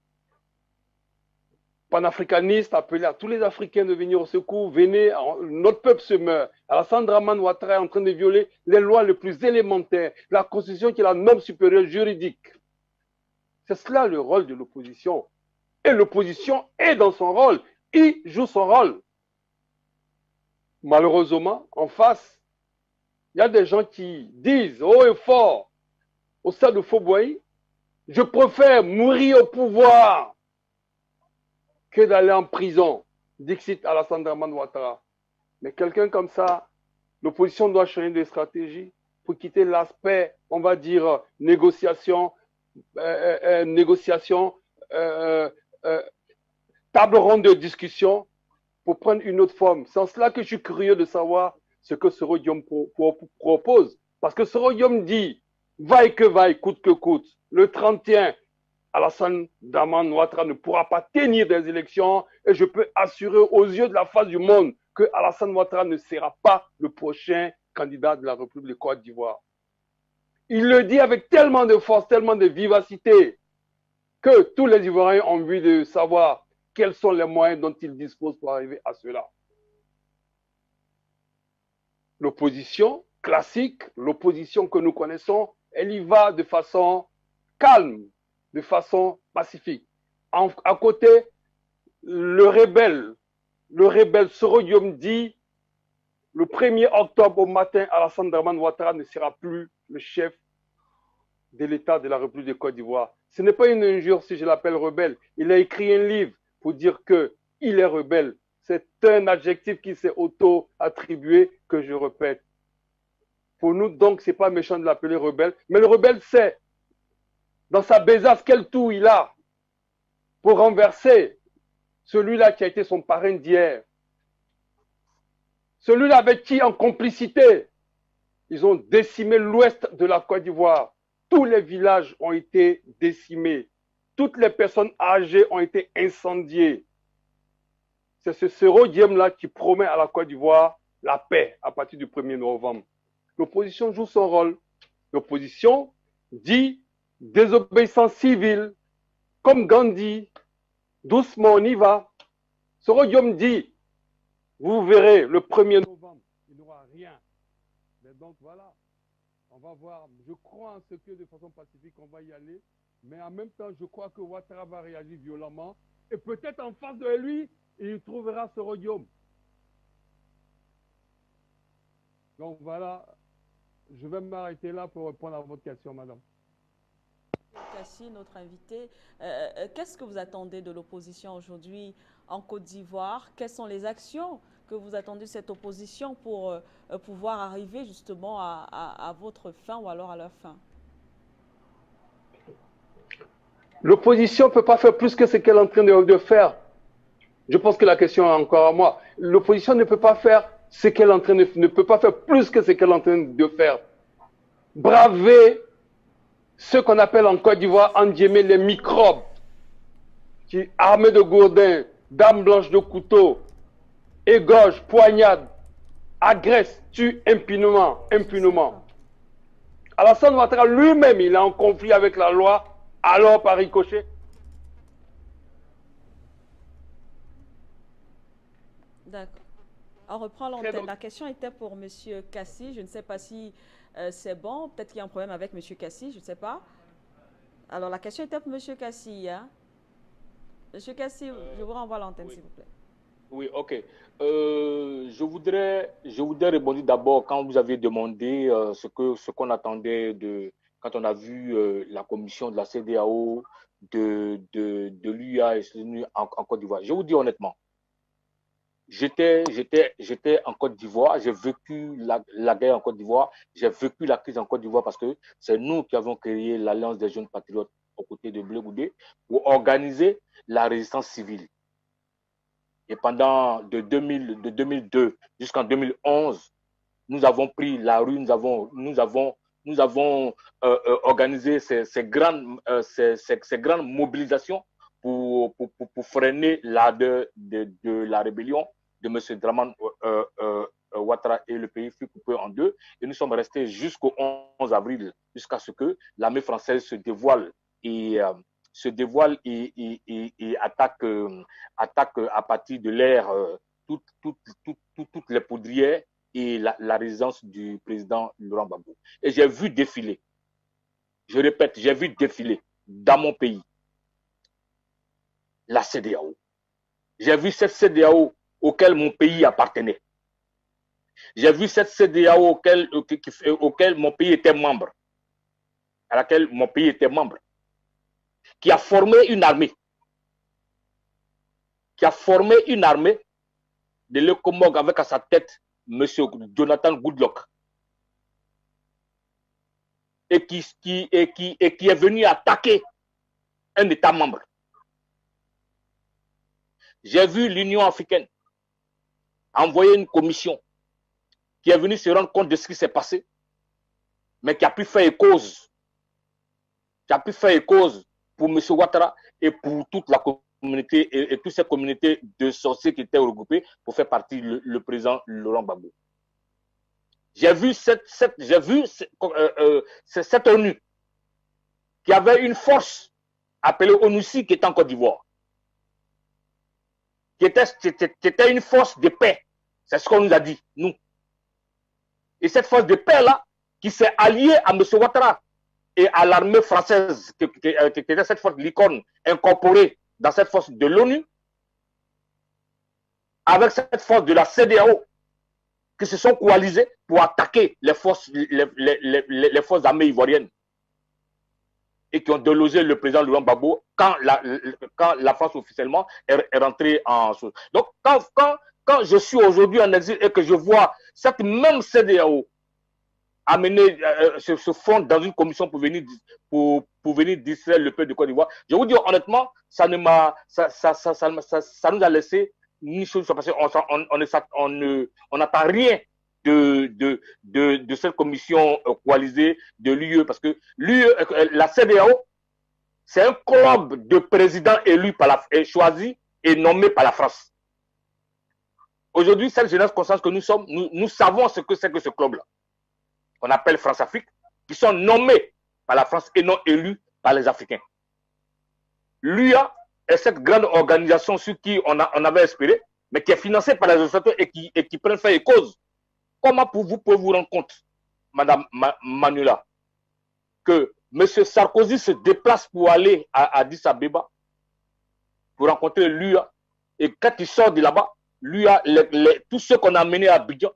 Panafricaniste, appeler à tous les Africains de venir au secours, venez, notre peuple se meurt. Alassane Dramane Ouattara est en train de violer les lois les plus élémentaires, la Constitution qui est la norme supérieure juridique. C'est cela le rôle de l'opposition. Et l'opposition est dans son rôle, il joue son rôle. Malheureusement, en face, il y a des gens qui disent haut et fort au stade de Fauboy, je préfère mourir au pouvoir que d'aller en prison. Dixit Alassane Dramane Ouattara. Mais quelqu'un comme ça, l'opposition doit changer de stratégie pour quitter l'aspect, on va dire, négociation, euh, euh, négociation, euh, euh, table ronde de discussion, pour prendre une autre forme. C'est en cela que je suis curieux de savoir ce que ce Guillaume pro, pro, propose. Parce que ce Guillaume dit, vaille que vaille, coûte que coûte, le trente et un, Alassane Dramane Ouattara ne pourra pas tenir des élections et je peux assurer aux yeux de la face du monde que Alassane Ouattara ne sera pas le prochain candidat de la République de Côte d'Ivoire. Il le dit avec tellement de force, tellement de vivacité que tous les Ivoiriens ont envie de savoir quels sont les moyens dont ils disposent pour arriver à cela. L'opposition classique, l'opposition que nous connaissons, elle y va de façon calme, de façon pacifique. En, à côté, le rebelle, le rebelle Soro Guillaume dit, le premier octobre au matin, Alassane Dramane Ouattara ne sera plus le chef de l'État de la République de Côte d'Ivoire. Ce n'est pas une injure si je l'appelle rebelle. Il a écrit un livre pour dire qu'il est rebelle. C'est un adjectif qui s'est auto-attribué que je répète. Pour nous, donc, ce n'est pas méchant de l'appeler rebelle. Mais le rebelle sait, dans sa besace, quel tout il a pour renverser celui-là qui a été son parrain d'hier. Celui-là avec qui, en complicité, ils ont décimé l'ouest de la Côte d'Ivoire. Tous les villages ont été décimés. Toutes les personnes âgées ont été incendiées. C'est ce Soro Guillaume-là qui promet à la Côte d'Ivoire la paix à partir du premier novembre. L'opposition joue son rôle. L'opposition dit désobéissance civile, comme Gandhi, doucement on y va. Soro Guillaume dit, vous verrez, le premier novembre, il n'y aura rien. Mais donc voilà, on va voir. Je crois en ce que de façon pacifique, on va y aller. Mais en même temps, je crois que Ouattara va réagir violemment. Et peut-être en face de lui, il trouvera Soro Guillaume. Donc voilà, je vais m'arrêter là pour répondre à votre question, madame. Kassi, notre invité, euh, qu'est-ce que vous attendez de l'opposition aujourd'hui en Côte d'Ivoire? Quelles sont les actions que vous attendez de cette opposition pour euh, pouvoir arriver justement à, à, à votre fin ou alors à leur fin? L'opposition ne peut pas faire plus que ce qu'elle est en train de, de faire. Je pense que la question est encore à moi. L'opposition ne peut pas faire ce qu'elle est en train de, ne peut pas faire plus que ce qu'elle est en train de faire. Braver ce qu'on appelle en Côte d'Ivoire, en Djémé, les microbes, qui, armés de gourdins, d'armes blanches de couteau, égorgent, poignardent, agressent, tuent impunément, impunément. Alassane Ouattara lui-même, il est en conflit avec la loi, alors par ricochet. D'accord. On reprend l'antenne. La question était pour M. Kassi. Je ne sais pas si euh, c'est bon. Peut-être qu'il y a un problème avec M. Kassi. Je ne sais pas. Alors, la question était pour M. Kassi. Hein? M. Kassi, euh, je vous renvoie l'antenne, oui. S'il vous plaît. Oui, ok. Euh, je voudrais, je voudrais répondre d'abord quand vous avez demandé euh, ce que ce qu'on attendait de quand on a vu euh, la commission de la C E D E A O, de de de l'U A en, en Côte d'Ivoire. Je vous dis honnêtement. J'étais, j'étais, j'étais en Côte d'Ivoire, j'ai vécu la, la guerre en Côte d'Ivoire, j'ai vécu la crise en Côte d'Ivoire parce que c'est nous qui avons créé l'Alliance des jeunes patriotes aux côtés de Blé Goudé pour organiser la résistance civile. Et pendant de, deux mille, de deux mille deux jusqu'en deux mille onze, nous avons pris la rue, nous avons, nous avons, nous avons euh, euh, organisé ces, ces, grandes, euh, ces, ces, ces grandes mobilisations pour, pour, pour, pour freiner la, de, de, de la rébellion de M. Dramane euh, euh, Ouattara et le pays fut coupé en deux. Et nous sommes restés jusqu'au onze avril, jusqu'à ce que l'armée française se dévoile et euh, se dévoile et, et, et, et attaque, euh, attaque à partir de l'air euh, toutes, toutes, toutes, toutes, toutes les poudrières et la, la résidence du président Laurent Gbagbo. Et j'ai vu défiler, je répète, j'ai vu défiler dans mon pays la C E D E A O. J'ai vu cette C E D E A O auquel mon pays appartenait. J'ai vu cette C D A O auquel, auquel mon pays était membre, à laquelle mon pays était membre, qui a formé une armée, qui a formé une armée de l'Ecomog avec à sa tête M. Jonathan Goodluck, et qui, qui, et, qui, et qui est venu attaquer un État membre. J'ai vu l'Union africaine envoyer une commission qui est venue se rendre compte de ce qui s'est passé, mais qui a pu faire cause, qui a pu faire cause pour M. Ouattara et pour toute la communauté et, et toutes ces communautés de sorciers qui étaient regroupées pour faire partie le, le président Laurent Gbagbo. J'ai vu cette, cette, j'ai vu cette, euh, euh, cette ONU qui avait une force appelée ONUCI qui était en Côte d'Ivoire, qui était, qui était une force de paix. C'est ce qu'on nous a dit, nous. Et cette force de paix-là, qui s'est alliée à M. Ouattara et à l'armée française, qui, qui, qui était cette force licorne incorporée dans cette force de l'ONU, avec cette force de la C D A O, qui se sont coalisés pour attaquer les forces, les, les, les, les forces armées ivoiriennes et qui ont délogé le président Laurent Gbagbo quand la, quand la France officiellement est, est rentrée en chose. Donc, quand, quand, quand je suis aujourd'hui en exil et que je vois cette même C D A O amener, euh, se, se fondre dans une commission pour venir, pour, pour venir distraire le peuple de Côte d'Ivoire, je vous dis honnêtement, ça, ne m'a, ça, ça, ça, ça, ça, ça nous a laissé ni chose parce qu'on on, on, on, on n'attend rien de, de, de, de cette commission coalisée de l'U E parce que l'U E, la C D A O, c'est un club de présidents élus par la, choisis et nommés par la France. Aujourd'hui, cette jeunesse consciente que nous sommes, nous, nous savons ce que c'est que ce club-là, qu'on appelle France-Afrique, qui sont nommés par la France et non élus par les Africains. L'U A est cette grande organisation sur qui on, a, on avait espéré, mais qui est financée par les associations et qui, et qui prennent fait et cause. Comment pour vous pouvez vous rendre compte, Madame Ma Manuela, que M. Sarkozy se déplace pour aller à Addis Abeba pour rencontrer l'U A et quand il sort de là-bas, l'U A, les, les, tous ceux qu'on a amenés à Abidjan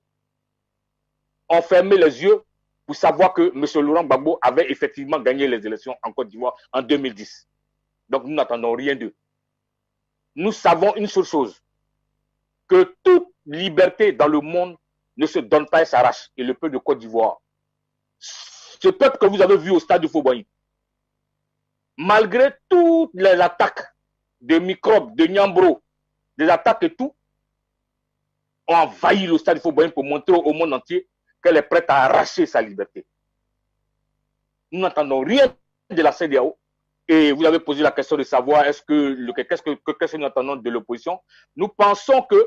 ont fermé les yeux pour savoir que M. Laurent Gbagbo avait effectivement gagné les élections en Côte d'Ivoire en deux mille dix. Donc nous n'attendons rien d'eux. Nous savons une seule chose, que toute liberté dans le monde ne se donne pas et s'arrache. Et le peuple de Côte d'Ivoire, ce peuple que vous avez vu au stade de Fauboigny, malgré toutes les attaques de microbes, de Niambro, des attaques et tout, ont envahi le stade de Fauboigny pour montrer au monde entier qu'elle est prête à arracher sa liberté. Nous n'entendons rien de la C D A O. Et vous avez posé la question de savoir est-ce que qu'est-ce que, que, que nous attendons de l'opposition. Nous pensons que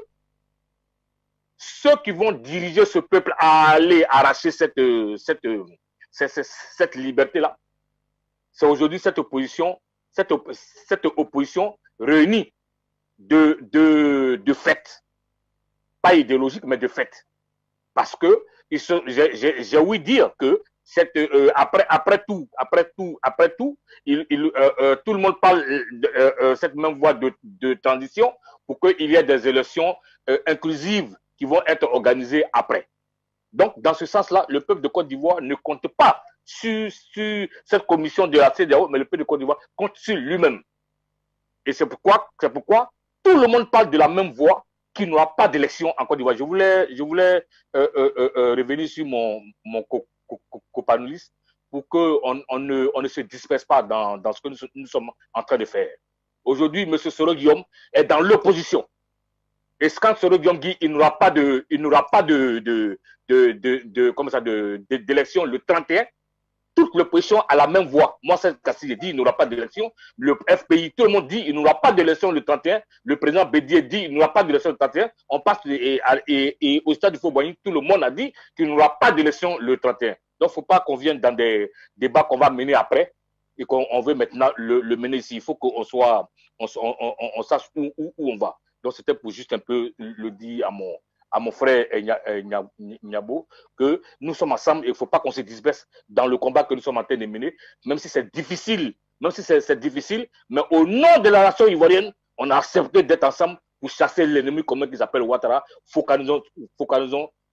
ceux qui vont diriger ce peuple à aller arracher cette, cette, cette, cette, cette liberté-là, c'est aujourd'hui cette opposition, cette, cette opposition réunie de, de, de fait, pas idéologique, mais de fait. Parce que j'ai ouï dire que cette, euh, après, après tout, après tout, après tout, il, il, euh, euh, tout le monde parle de euh, euh, cette même voie de, de transition pour qu'il y ait des élections euh, inclusives qui vont être organisées après. Donc, dans ce sens-là, le peuple de Côte d'Ivoire ne compte pas sur, sur cette commission de la C D A O, mais le peuple de Côte d'Ivoire compte sur lui-même. Et c'est pourquoi, c'est pourquoi tout le monde parle de la même voie, qu'il n'y aura pas d'élection en Côte d'Ivoire. Je voulais, je voulais euh, euh, euh, revenir sur mon, mon co copanoliste pour qu'on on ne, on ne se disperse pas dans, dans ce que nous, nous sommes en train de faire. Aujourd'hui, M. Soro Guillaume est dans l'opposition. Et quand Soro Guillaume dit qu'il n'y aura pas de, il n'y aura pas de, de, de, de, de, comment ça, de, de, d'élection le trente et un, toute l'opposition a la même voix. Moi, c'est Kassi dit qu'il n'y aura pas d'élection. Le F P I, tout le monde dit qu'il n'y aura pas d'élection le trente et un. Le président Bédier dit qu'il n'y aura pas d'élection le trente et un. On passe et, et, et au stade du Fauboigny, tout le monde a dit qu'il n'y aura pas d'élection le trente et un. Donc, il ne faut pas qu'on vienne dans des débats qu'on va mener après et qu'on veut maintenant le, le mener ici. Il faut qu'on soit, on, on, on, on sache où, où, où on va. Donc, c'était pour juste un peu le dire à mon, à mon frère Niabo, que nous sommes ensemble et il ne faut pas qu'on se disperse dans le combat que nous sommes en train de mener, même si c'est difficile, même si c'est difficile, mais au nom de la nation ivoirienne, on a accepté d'être ensemble pour chasser l'ennemi commun qui s'appelle Ouattara. Focalisons, focalisons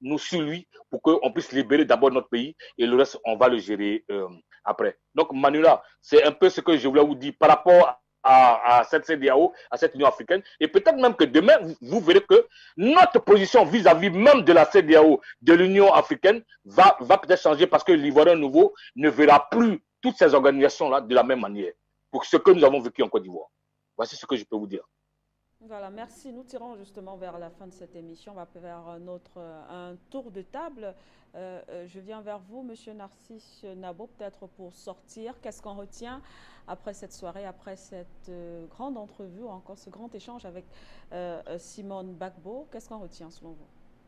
nous sur lui pour qu'on puisse libérer d'abord notre pays et le reste, on va le gérer euh, après. Donc, Manuela, c'est un peu ce que je voulais vous dire par rapport à, à cette C D A O, à cette Union africaine. Et peut-être même que demain, vous, vous verrez que notre position vis-à-vis même de la C D A O, de l'Union africaine, va, va peut-être changer parce que l'Ivoirien nouveau ne verra plus toutes ces organisations-là de la même manière pour ce que nous avons vécu en Côte d'Ivoire. Voici ce que je peux vous dire. Voilà, merci. Nous tirons justement vers la fin de cette émission. On va faire un autre un tour de table. Euh, euh, je viens vers vous, Monsieur Narcisse Nabo, peut-être pour sortir. Qu'est-ce qu'on retient après cette soirée, après cette euh, grande entrevue, ou encore ce grand échange avec euh, Simone Gbagbo? Qu'est-ce qu'on retient selon vous?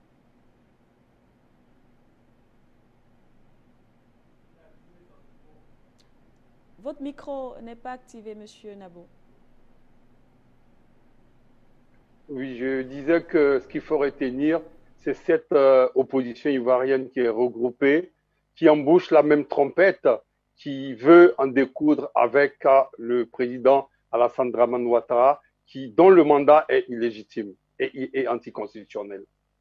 Votre micro n'est pas activé, Monsieur Nabo. Oui, je disais que ce qu'il faut retenir, c'est cette euh, opposition ivoirienne qui est regroupée, qui embouche la même trompette, qui veut en découdre avec euh, le président Alassane Dramane Ouattara, qui, dont le mandat est illégitime et, et anticonstitutionnel.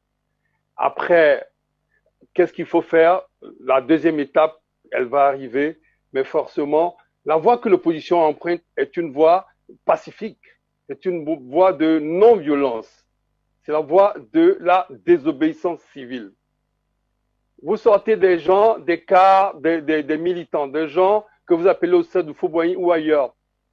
Après, qu'est-ce qu'il faut faire? La deuxième étape, elle va arriver, mais forcément, la voie que l'opposition emprunte est une voie pacifique. C'est une voie de non-violence. C'est la voie de la désobéissance civile. Vous sortez des gens, des cas, des, des, des militants, des gens que vous appelez au stade de Fauboigny ou ailleurs.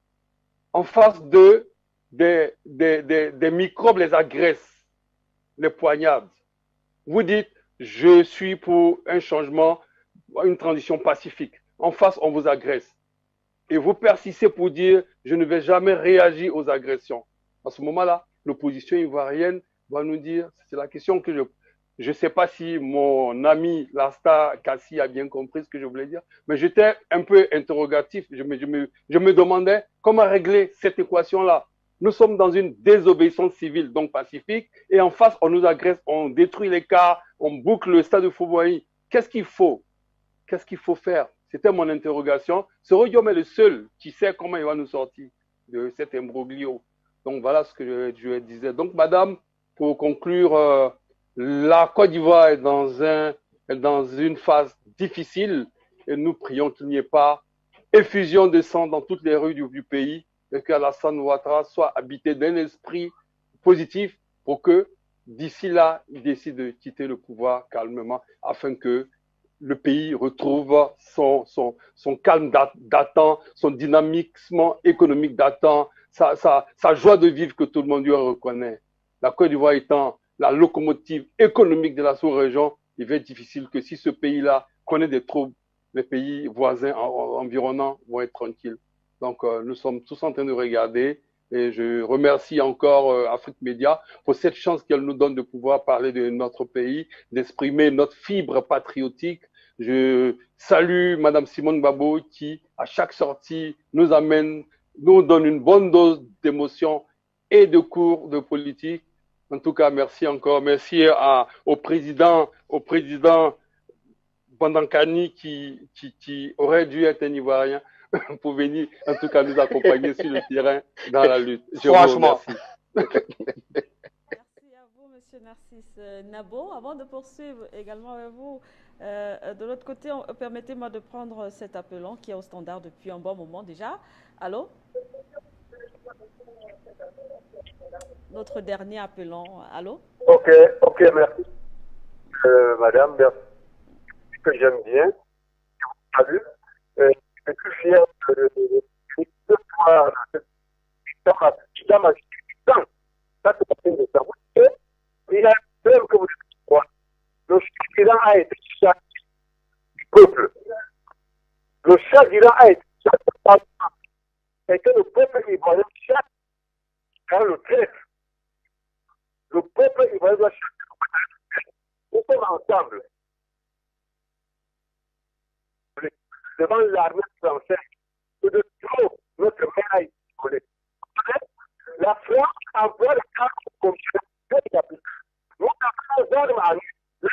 En face d'eux, des, des, des, des microbes les agressent, les poignardent. Vous dites, je suis pour un changement, une transition pacifique. En face, on vous agresse. Et vous persistez pour dire, je ne vais jamais réagir aux agressions. À ce moment-là, l'opposition ivoirienne va nous dire, c'est la question que je... Je ne sais pas si mon ami Lasta Kassi a bien compris ce que je voulais dire, mais j'étais un peu interrogatif. Je me, je, me, je me demandais comment régler cette équation-là. Nous sommes dans une désobéissance civile, donc pacifique, et en face, on nous agresse, on détruit les cars, on boucle le stade de Fauboigny. Qu'est-ce qu'il faut? Qu'est-ce qu'il faut faire? C'était mon interrogation. Ce Rodium est le seul qui sait comment il va nous sortir de cet imbroglio. Donc voilà ce que je, je disais. Donc madame, pour conclure, euh, la Côte d'Ivoire est dans, un, dans une phase difficile et nous prions qu'il n'y ait pas effusion de sang dans toutes les rues du, du pays et qu'Alassane Ouattara soit habité d'un esprit positif pour que d'ici là, il décide de quitter le pouvoir calmement afin que le pays retrouve son, son, son calme datant, son dynamisme économique datant, sa, sa, sa joie de vivre que tout le monde lui reconnaît. La Côte d'Ivoire étant la locomotive économique de la sous-région, il va être difficile que si ce pays-là connaît des troubles, les pays voisins environnants vont être tranquilles. Donc, euh, nous sommes tous en train de regarder et je remercie encore euh, Afrique Média pour cette chance qu'elle nous donne de pouvoir parler de notre pays, d'exprimer notre fibre patriotique. Je salue Madame Simone Gbagbo qui, à chaque sortie, nous amène, nous donne une bonne dose d'émotion et de cours de politique. En tout cas, merci encore. Merci à, au président, au président Bandankani qui, qui, qui aurait dû être un Ivoirien pour venir, en tout cas, nous accompagner sur le terrain dans la lutte. Je Franchement. vous remercie. Merci à vous, Monsieur Narcisse Nabo. Avant de poursuivre également avec vous, euh, de l'autre côté, permettez-moi de prendre cet appelant qui est au standard depuis un bon moment déjà. Allô? Notre dernier appelant. Allô? Ok, ok, merci. Euh, madame, merci. Ce que j'aime bien, salut. Euh, je suis fier de ce soir, dans ma vie, ça c'est pas de savoir. Il y a un problème que vous dites, le chagrin a été chaque du peuple. Le chagrin a été chaque par le peuple. Et que le peuple ivoirien chaque quand le traite. Le peuple ivoirien doit chaque. Nous sommes ensemble. Devant l'armée française, que de trop notre mère a été collée. La France envoie le cadre comme ça. Nous avons des armes à nous.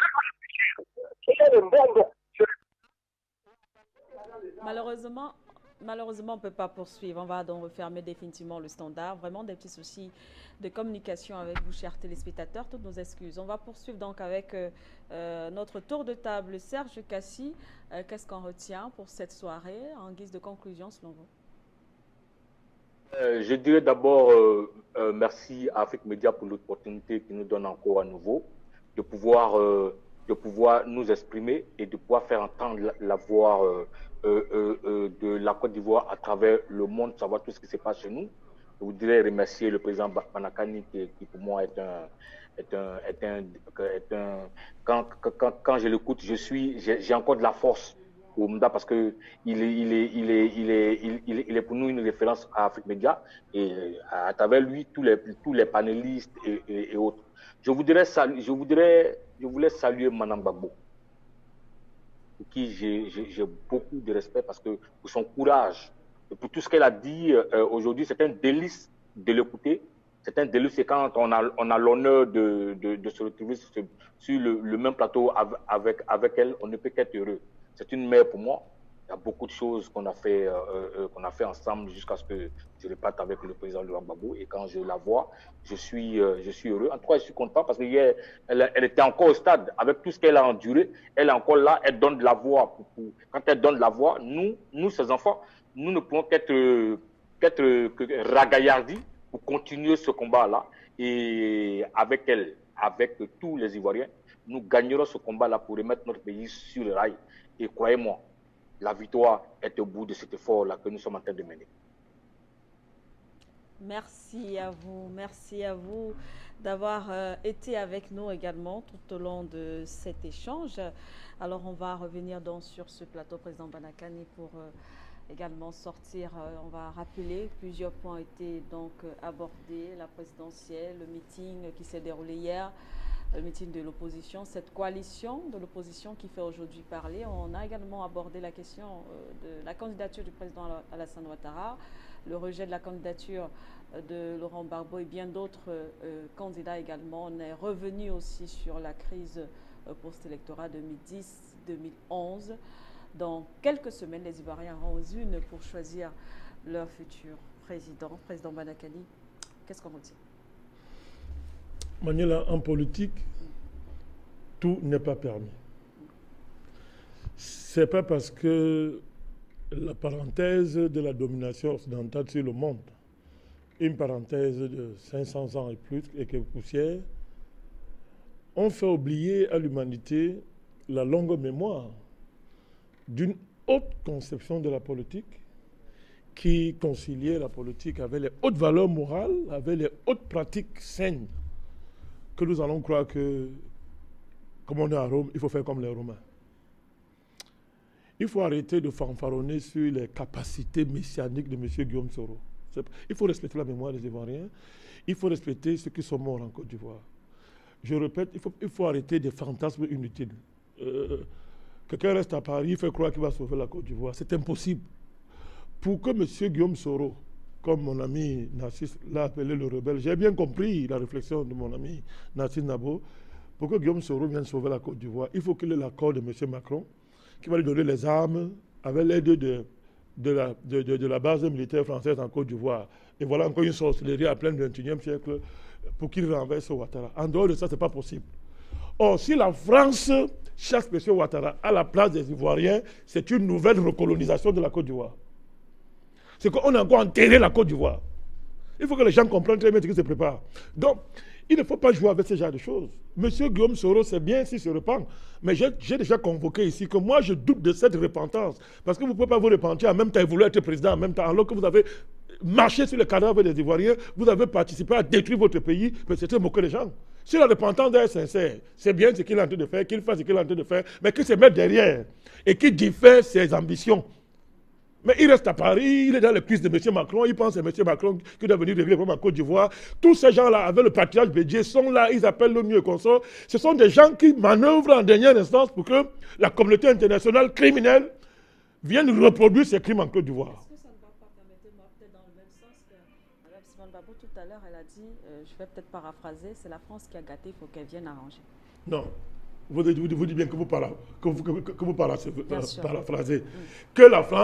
Malheureusement, malheureusement, malheureusement, on ne peut pas poursuivre. On va donc refermer définitivement le standard. Vraiment des petits soucis de communication avec vous, chers téléspectateurs. Toutes nos excuses. On va poursuivre donc avec euh, euh, notre tour de table. Serge Kassi, euh, qu'est-ce qu'on retient pour cette soirée en guise de conclusion selon vous? euh, Je dirais d'abord euh, euh, merci à Afrique Média pour l'opportunité qui nous donne encore à nouveau de pouvoir... Euh, de pouvoir nous exprimer et de pouvoir faire entendre la, la voix euh, euh, euh, de la Côte d'Ivoire à travers le monde, savoir tout ce qui se passe chez nous. Je voudrais remercier le président Banakani qui, qui pour moi est un... Est un, est un, est un quand, quand, quand je l'écoute, je suis, j'ai encore de la force au Mda parce que il est, il est, il est, il est, il, il, est, il est pour nous une référence à Afrique Média et à travers lui tous les, tous les panélistes et, et, et autres. Je voudrais, je voudrais, je voulais saluer Madame Gbagbo, pour qui j'ai beaucoup de respect parce que pour son courage et pour tout ce qu'elle a dit euh, aujourd'hui, c'est un délice de l'écouter. C'est un délice, c'est quand on a, on a l'honneur de, de, de se retrouver sur, ce, sur le, le même plateau avec, avec elle, on ne peut qu'être heureux. C'est une mère pour moi. Il y a beaucoup de choses qu'on a fait, euh, euh, qu'on a fait ensemble jusqu'à ce que je réparte avec le président Laurent Gbagbo. Et quand je la vois, je suis, euh, je suis heureux. En tout cas, je suis content parce qu'hier, elle, elle était encore au stade. Avec tout ce qu'elle a enduré, elle est encore là, elle donne de la voix. Pour, pour, quand elle donne de la voix, nous, nous ses enfants, nous ne pouvons qu'être qu'être ragaillardis pour continuer ce combat-là. Et avec elle, avec tous les Ivoiriens, nous gagnerons ce combat-là pour remettre notre pays sur le rail. Et croyez-moi, la victoire est au bout de cet effort-là que nous sommes en train de mener. Merci à vous, merci à vous d'avoir euh, été avec nous également tout au long de cet échange. Alors on va revenir donc sur ce plateau, président Banakani, pour euh, également sortir, euh, on va rappeler, plusieurs points ont été donc euh, abordés, la présidentielle, le meeting qui s'est déroulé hier, le meeting de l'opposition, cette coalition de l'opposition qui fait aujourd'hui parler. On a également abordé la question euh, de la candidature du président Alassane Ouattara, le rejet de la candidature de Laurent Gbagbo et bien d'autres euh, candidats également. On est revenu aussi sur la crise euh, post-électorale deux mille dix deux mille onze. Dans quelques semaines, les Ivoiriens auront aux urnes pour choisir leur futur président. Président Banakani, qu'est-ce qu'on retient? Manuela, en politique, tout n'est pas permis. C'est pas parce que la parenthèse de la domination occidentale sur le monde, une parenthèse de cinq cents ans et plus, et que poussière, on fait oublier à l'humanité la longue mémoire d'une haute conception de la politique qui conciliait la politique avec les hautes valeurs morales, avec les hautes pratiques saines, que nous allons croire que, comme on est à Rome, il faut faire comme les Romains. Il faut arrêter de fanfaronner sur les capacités messianiques de M. Guillaume Soro. Il faut respecter la mémoire des Ivoiriens. Il faut respecter ceux qui sont morts en Côte d'Ivoire. Je répète, il faut, il faut arrêter des fantasmes inutiles. Euh, Quelqu'un reste à Paris, il fait croire qu'il va sauver la Côte d'Ivoire. C'est impossible. Pour que M. Guillaume Soro, comme mon ami Narcisse l'a appelé le rebelle, j'ai bien compris la réflexion de mon ami Narcisse Nabo, pour que Guillaume Soro vienne sauver la Côte d'Ivoire, il faut qu'il ait l'accord de M. Macron, qui va lui donner les armes avec l'aide de, de, la, de, de, de la base militaire française en Côte d'Ivoire. Et voilà encore une sorcellerie à plein du vingt et unième siècle pour qu'il renverse Ouattara. En dehors de ça, ce n'est pas possible. Or, si la France chasse M. Ouattara à la place des Ivoiriens, c'est une nouvelle recolonisation de la Côte d'Ivoire. C'est qu'on a encore enterré la Côte d'Ivoire. Il faut que les gens comprennent très bien ce qui se prépare. Donc, il ne faut pas jouer avec ce genre de choses. M. Guillaume Soro, c'est bien s'il se repent, mais j'ai déjà convoqué ici que moi, je doute de cette repentance. Parce que vous ne pouvez pas vous repentir en même temps et vouloir être président en même temps, alors que vous avez marché sur les cadavres des Ivoiriens, vous avez participé à détruire votre pays, mais c'était moquer les gens. Si la repentance est sincère, c'est bien ce qu'il est en train de faire, qu'il fasse ce qu'il est en train de faire, mais qu'il se mette derrière et qu'il diffère ses ambitions. Mais il reste à Paris, il est dans les cuisses de M. Macron, il pense que c'est M. Macron qui doit venir régler le problème en Côte d'Ivoire. Tous ces gens-là, avec le patriarche Bédié, sont là, ils appellent l'ONU et consorts. Ce sont des gens qui manœuvrent en dernière instance pour que la communauté internationale criminelle vienne reproduire ces crimes en Côte d'Ivoire. Est-ce que ça ne va pas, permettez-moi, peut-être dans le même sens que Mme Simone Babou tout à l'heure, elle a dit, euh, je vais peut-être paraphraser, c'est la France qui a gâté, il faut qu'elle vienne arranger. Non. Vous, vous, vous dites bien que vous, para, que vous, que, que vous para, paraphrasez. Mm. Que la France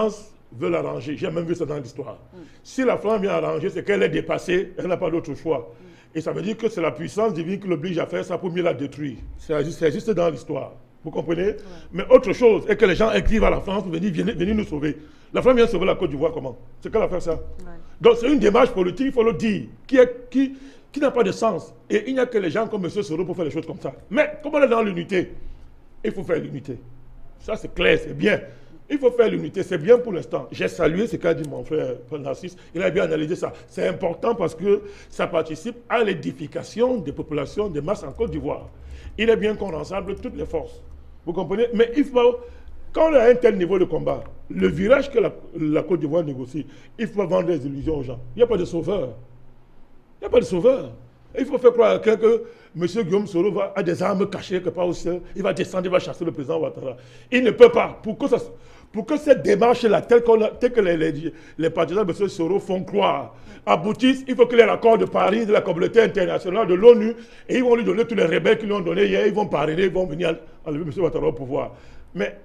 veut l'arranger. J'ai même vu ça dans l'histoire. Mm. Si la France vient arranger, c'est qu'elle est dépassée, elle n'a pas d'autre choix. Mm. Et ça veut dire que c'est la puissance divine qui l'oblige à faire ça pour mieux la détruire. C'est juste, juste dans l'histoire. Vous comprenez? Ouais. Mais autre chose est que les gens écrivent à la France pour venir, venir, venir nous sauver. La France vient sauver la Côte d'Ivoire comment? C'est qu'elle a fait ça. Ouais. Donc c'est une démarche politique, il faut le dire, qui, est, qui, qui n'a pas de sens. Et il n'y a que les gens comme M. Soro pour faire les choses comme ça. Mais comme on est dans l'unité, il faut faire l'unité. Ça c'est clair, c'est bien. Il faut faire l'unité, c'est bien pour l'instant. J'ai salué ce qu'a dit mon frère Narcisse, il a bien analysé ça. C'est important parce que ça participe à l'édification des populations, des masses en Côte d'Ivoire. Il est bien qu'on rassemble toutes les forces. Vous comprenez? Mais il faut, quand on a un tel niveau de combat, le virage que la, la Côte d'Ivoire négocie, il faut vendre des illusions aux gens. Il n'y a pas de sauveur. Il n'y a pas de sauveur. Il faut faire croire à quelqu'un que M. Guillaume Soro va, a des armes cachées quelque part au ciel, il va descendre, il va chasser le président Ouattara. Il ne peut pas. Pour que, ça, pour que cette démarche-là, telle, telle que les, les, les partisans de M. Soro font croire, aboutisse, il faut qu'il y ait l'accord de Paris, de la communauté internationale, de l'ONU, et ils vont lui donner tous les rebelles qui lui ont donné hier, ils vont parrainer, ils vont venir enlever M. Ouattara au pouvoir. Mais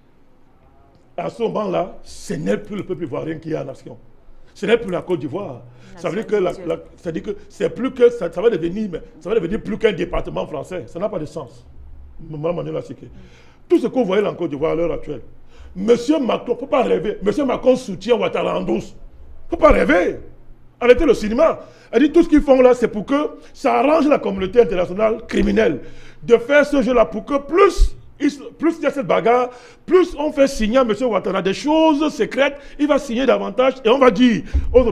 à ce moment-là, ce n'est plus le peuple ivoirien qui est en action. Ce n'est plus la Côte d'Ivoire. Ça veut dire que, la, la, ça dit que c'est plus que ça, ça va devenir, ça va devenir plus qu'un département français. Ça n'a pas de sens. Tout ce que vous voyez en Côte d'Ivoire à l'heure actuelle, Monsieur Macron, il ne faut pas rêver. Monsieur Macron soutient Ouattara en douce. Il ne faut pas rêver. Arrêtez le cinéma. Elle dit tout ce qu'ils font là, c'est pour que ça arrange la communauté internationale criminelle de faire ce jeu-là pour que plus Plus il y a cette bagarre, plus on fait signer à M. Ouattara des choses secrètes, il va signer davantage et on va dire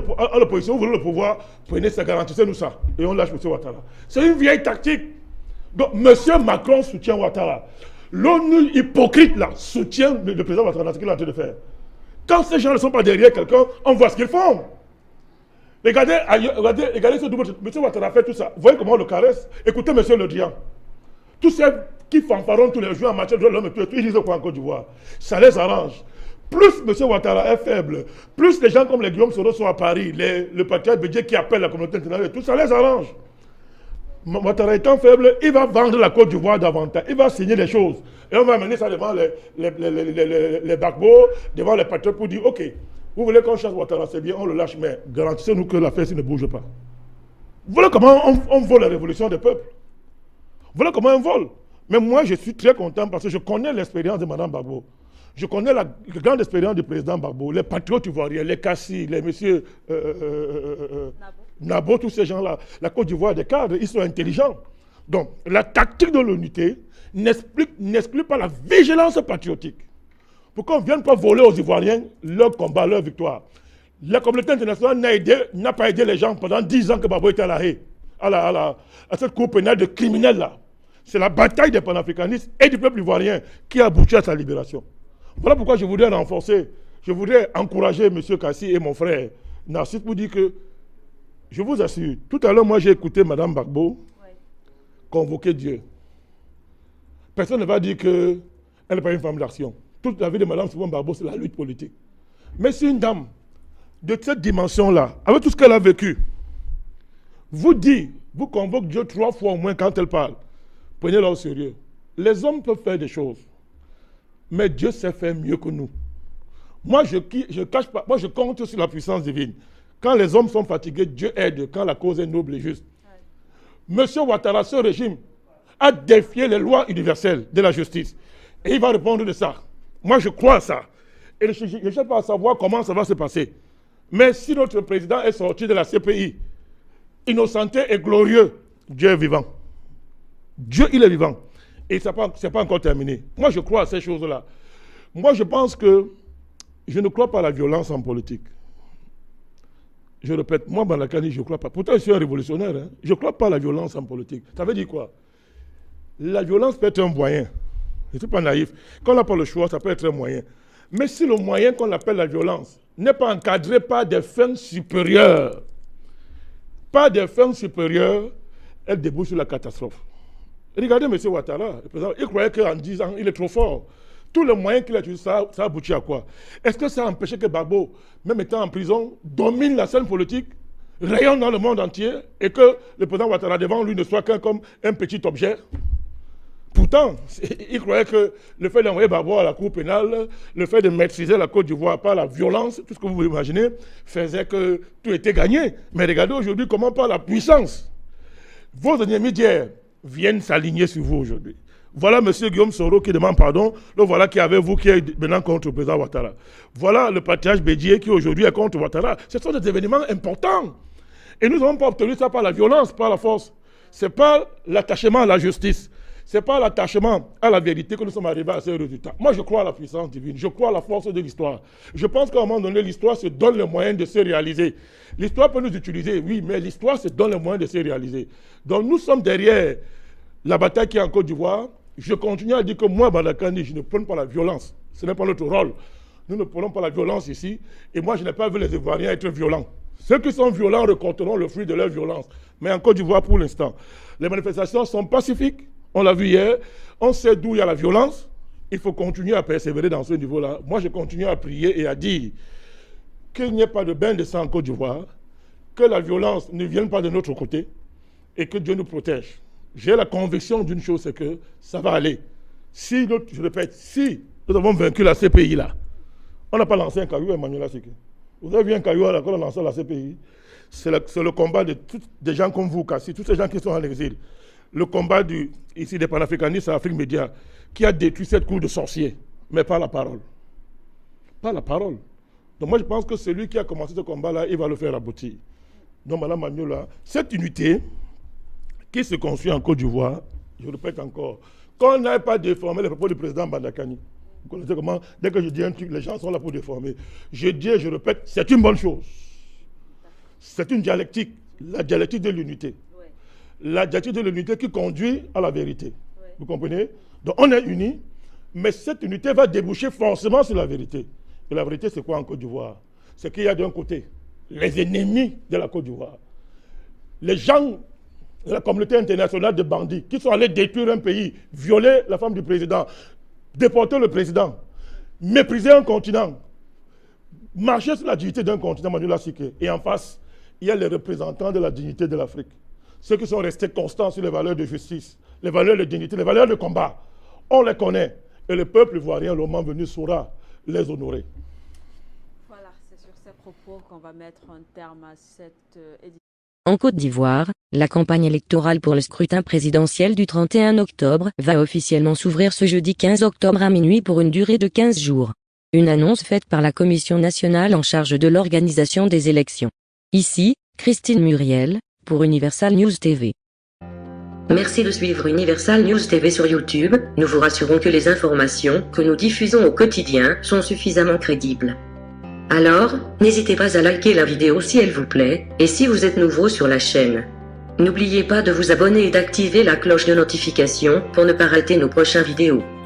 à l'opposition, vous voulez le pouvoir, prenez ça, garantissez-nous ça. Et on lâche M. Ouattara. C'est une vieille tactique. Donc M. Macron soutient Ouattara. L'ONU hypocrite là soutient le, le président Ouattara, ce qu'il est en train de faire. Quand ces gens ne sont pas derrière quelqu'un, on voit ce qu'ils font. Regardez, regardez, regardez ce double. M. Ouattara fait tout ça. Vous voyez comment on le caresse? Écoutez M. Le Drian. Tous ces qui fanfaronnent tous les jours en matière de l'homme, ils disent quoi en Côte d'Ivoire? Ça les arrange. Plus M. Ouattara est faible, plus les gens comme les Guillaume Soro sont à Paris, les, le patriarche Bédié qui appelle la communauté internationale, tout ça les arrange. Ouattara étant faible, il va vendre la Côte d'Ivoire davantage. Il va signer des choses. Et on va amener ça devant les, les, les, les, les, les, les Gbagbo, devant les patriotes pour dire, ok, vous voulez qu'on chasse Ouattara, c'est bien, on le lâche, mais garantissez-nous que l'affaire ne bouge pas. Vous voyez comment on, on vole la révolution des peuples? Voilà comment on vole. Mais moi, je suis très content parce que je connais l'expérience de Mme Gbagbo. Je connais la, la grande expérience du président Gbagbo, les patriotes ivoiriens, les Kassi, les messieurs euh, euh, euh, Nabo, tous ces gens-là. La Côte d'Ivoire, des cadres, ils sont intelligents. Donc, la tactique de l'unité n'exclut pas la vigilance patriotique. Pour qu'on ne vienne pas voler aux Ivoiriens leur combat, leur victoire. La communauté internationale n'a pas aidé les gens pendant dix ans que Gbagbo était à la haie, à, la, à, la, à cette cour pénale de criminels-là. C'est la bataille des panafricanistes et du peuple ivoirien qui a abouti à sa libération. Voilà pourquoi je voudrais renforcer, je voudrais encourager M. Kassi et mon frère Narcisse pour dire que, je vous assure, tout à l'heure, moi j'ai écouté Mme Gbagbo ouais. convoquer Dieu. Personne ne va dire qu'elle n'est pas une femme d'action. Toute la vie de Mme Simone Gbagbo, c'est la lutte politique. Mais si une dame de cette dimension-là, avec tout ce qu'elle a vécu, vous dit, vous convoque Dieu trois fois au moins quand elle parle, prenez-la au sérieux. Les hommes peuvent faire des choses, mais Dieu sait faire mieux que nous. Moi, je ne cache pas, moi je compte sur la puissance divine. Quand les hommes sont fatigués, Dieu aide quand la cause est noble et juste. Ouais. Monsieur Ouattara, ce régime, a défié les lois universelles de la justice. Et il va répondre de ça. Moi, je crois à ça. Et je ne cherche pas à savoir comment ça va se passer. Mais si notre président est sorti de la C P I, innocenté et glorieux, Dieu est vivant. Dieu, il est vivant. Et ce n'est pas, pas encore terminé. Moi, je crois à ces choses-là. Moi, je pense que je ne crois pas à la violence en politique. Je répète, moi, Balakani, je ne crois pas. Pourtant, je suis un révolutionnaire. Hein. Je ne crois pas à la violence en politique. Ça veut dire quoi? La violence peut être un moyen. Je ne suis pas naïf. Quand on n'a pas le choix, ça peut être un moyen. Mais si le moyen qu'on appelle la violence n'est pas encadré par des fins supérieures, par des fins supérieures, elle débouche sur la catastrophe. Regardez M. Ouattara, le président, il croyait qu'en dix ans, il est trop fort. Tous les moyens qu'il a utilisés, ça, ça aboutit à quoi? Est-ce que ça a empêché que Gbagbo, même étant en prison, domine la scène politique, rayonne dans le monde entier, et que le président Ouattara devant lui ne soit qu'un comme un petit objet? Pourtant, il croyait que le fait d'envoyer Gbagbo à la Cour pénale, le fait de maîtriser la Côte d'Ivoire par la violence, tout ce que vous pouvez imaginer, faisait que tout était gagné. Mais regardez aujourd'hui comment par la puissance, vos ennemis d'hier viennent s'aligner sur vous aujourd'hui. Voilà M. Guillaume Soro qui demande pardon, le voilà qui est avec vous, qui est maintenant contre le président Ouattara. Voilà le patriarche Bédié qui aujourd'hui est contre Ouattara. Ce sont des événements importants. Et nous n'avons pas obtenu ça par la violence, par la force. Ce n'est pas l'attachement à la justice. Ce n'est pas l'attachement à la vérité que nous sommes arrivés à ces résultats. Moi, je crois à la puissance divine. Je crois à la force de l'histoire. Je pense qu'à un moment donné, l'histoire se donne le moyen de se réaliser. L'histoire peut nous utiliser, oui, mais l'histoire se donne le moyen de se réaliser. Donc, nous sommes derrière la bataille qui est en Côte d'Ivoire. Je continue à dire que moi, Badakani, je ne prends pas la violence. Ce n'est pas notre rôle. Nous ne prenons pas la violence ici. Et moi, je n'ai pas vu les Ivoiriens être violents. Ceux qui sont violents récolteront le fruit de leur violence. Mais en Côte d'Ivoire, pour l'instant, les manifestations sont pacifiques. On l'a vu hier. On sait d'où il y a la violence. Il faut continuer à persévérer dans ce niveau-là. Moi, je continue à prier et à dire qu'il n'y ait pas de bain de sang en Côte d'Ivoire, que la violence ne vienne pas de notre côté et que Dieu nous protège. J'ai la conviction d'une chose, c'est que ça va aller. Si, notre, je répète, si nous avons vaincu la C P I là, on n'a pas lancé un caillou à Emmanuel Asike. Vous avez vu un caillou là, quand on a lancé la C P I? C'est le, le combat de tout, des gens comme vous, Kassi, tous ces gens qui sont en exil. Le combat du, ici des panafricanistes à Afrique Média, qui a détruit cette cour de sorciers, mais pas la parole. Pas la parole. Donc moi je pense que celui qui a commencé ce combat-là, il va le faire aboutir. Donc Mme Magnola, cette unité qui se construit en Côte d'Ivoire, je répète encore, qu'on n'aille pas déformer les propos du président Badakani. Vous connaissez comment, dès que je dis un truc, les gens sont là pour déformer. Je dis et je répète, c'est une bonne chose. C'est une dialectique, la dialectique de l'unité. Oui. La dialectique de l'unité qui conduit à la vérité. Oui. Vous comprenez? Donc on est unis, mais cette unité va déboucher forcément sur la vérité. Et la vérité, c'est quoi en Côte d'Ivoire? C'est qu'il y a d'un côté les ennemis de la Côte d'Ivoire, les gens de la communauté internationale de bandits qui sont allés détruire un pays, violer la femme du président, déporter le président, mépriser un continent, marcher sur la dignité d'un continent, Emmanuel Asike. Et en face, il y a les représentants de la dignité de l'Afrique. Ceux qui sont restés constants sur les valeurs de justice, les valeurs de dignité, les valeurs de combat. On les connaît. Et le peuple ivoirien, le moment venu, saura les honorer. Voilà, c'est sur ces propos qu'on va mettre un terme à cette euh, édition. En Côte d'Ivoire, la campagne électorale pour le scrutin présidentiel du trente et un octobre va officiellement s'ouvrir ce jeudi quinze octobre à minuit pour une durée de quinze jours. Une annonce faite par la Commission nationale en charge de l'organisation des élections. Ici, Christine Muriel, pour Universal News T V. Merci de suivre Universal News T V sur YouTube. Nous vous rassurons que les informations que nous diffusons au quotidien sont suffisamment crédibles. Alors, n'hésitez pas à liker la vidéo si elle vous plaît, et si vous êtes nouveau sur la chaîne. N'oubliez pas de vous abonner et d'activer la cloche de notification pour ne pas rater nos prochaines vidéos.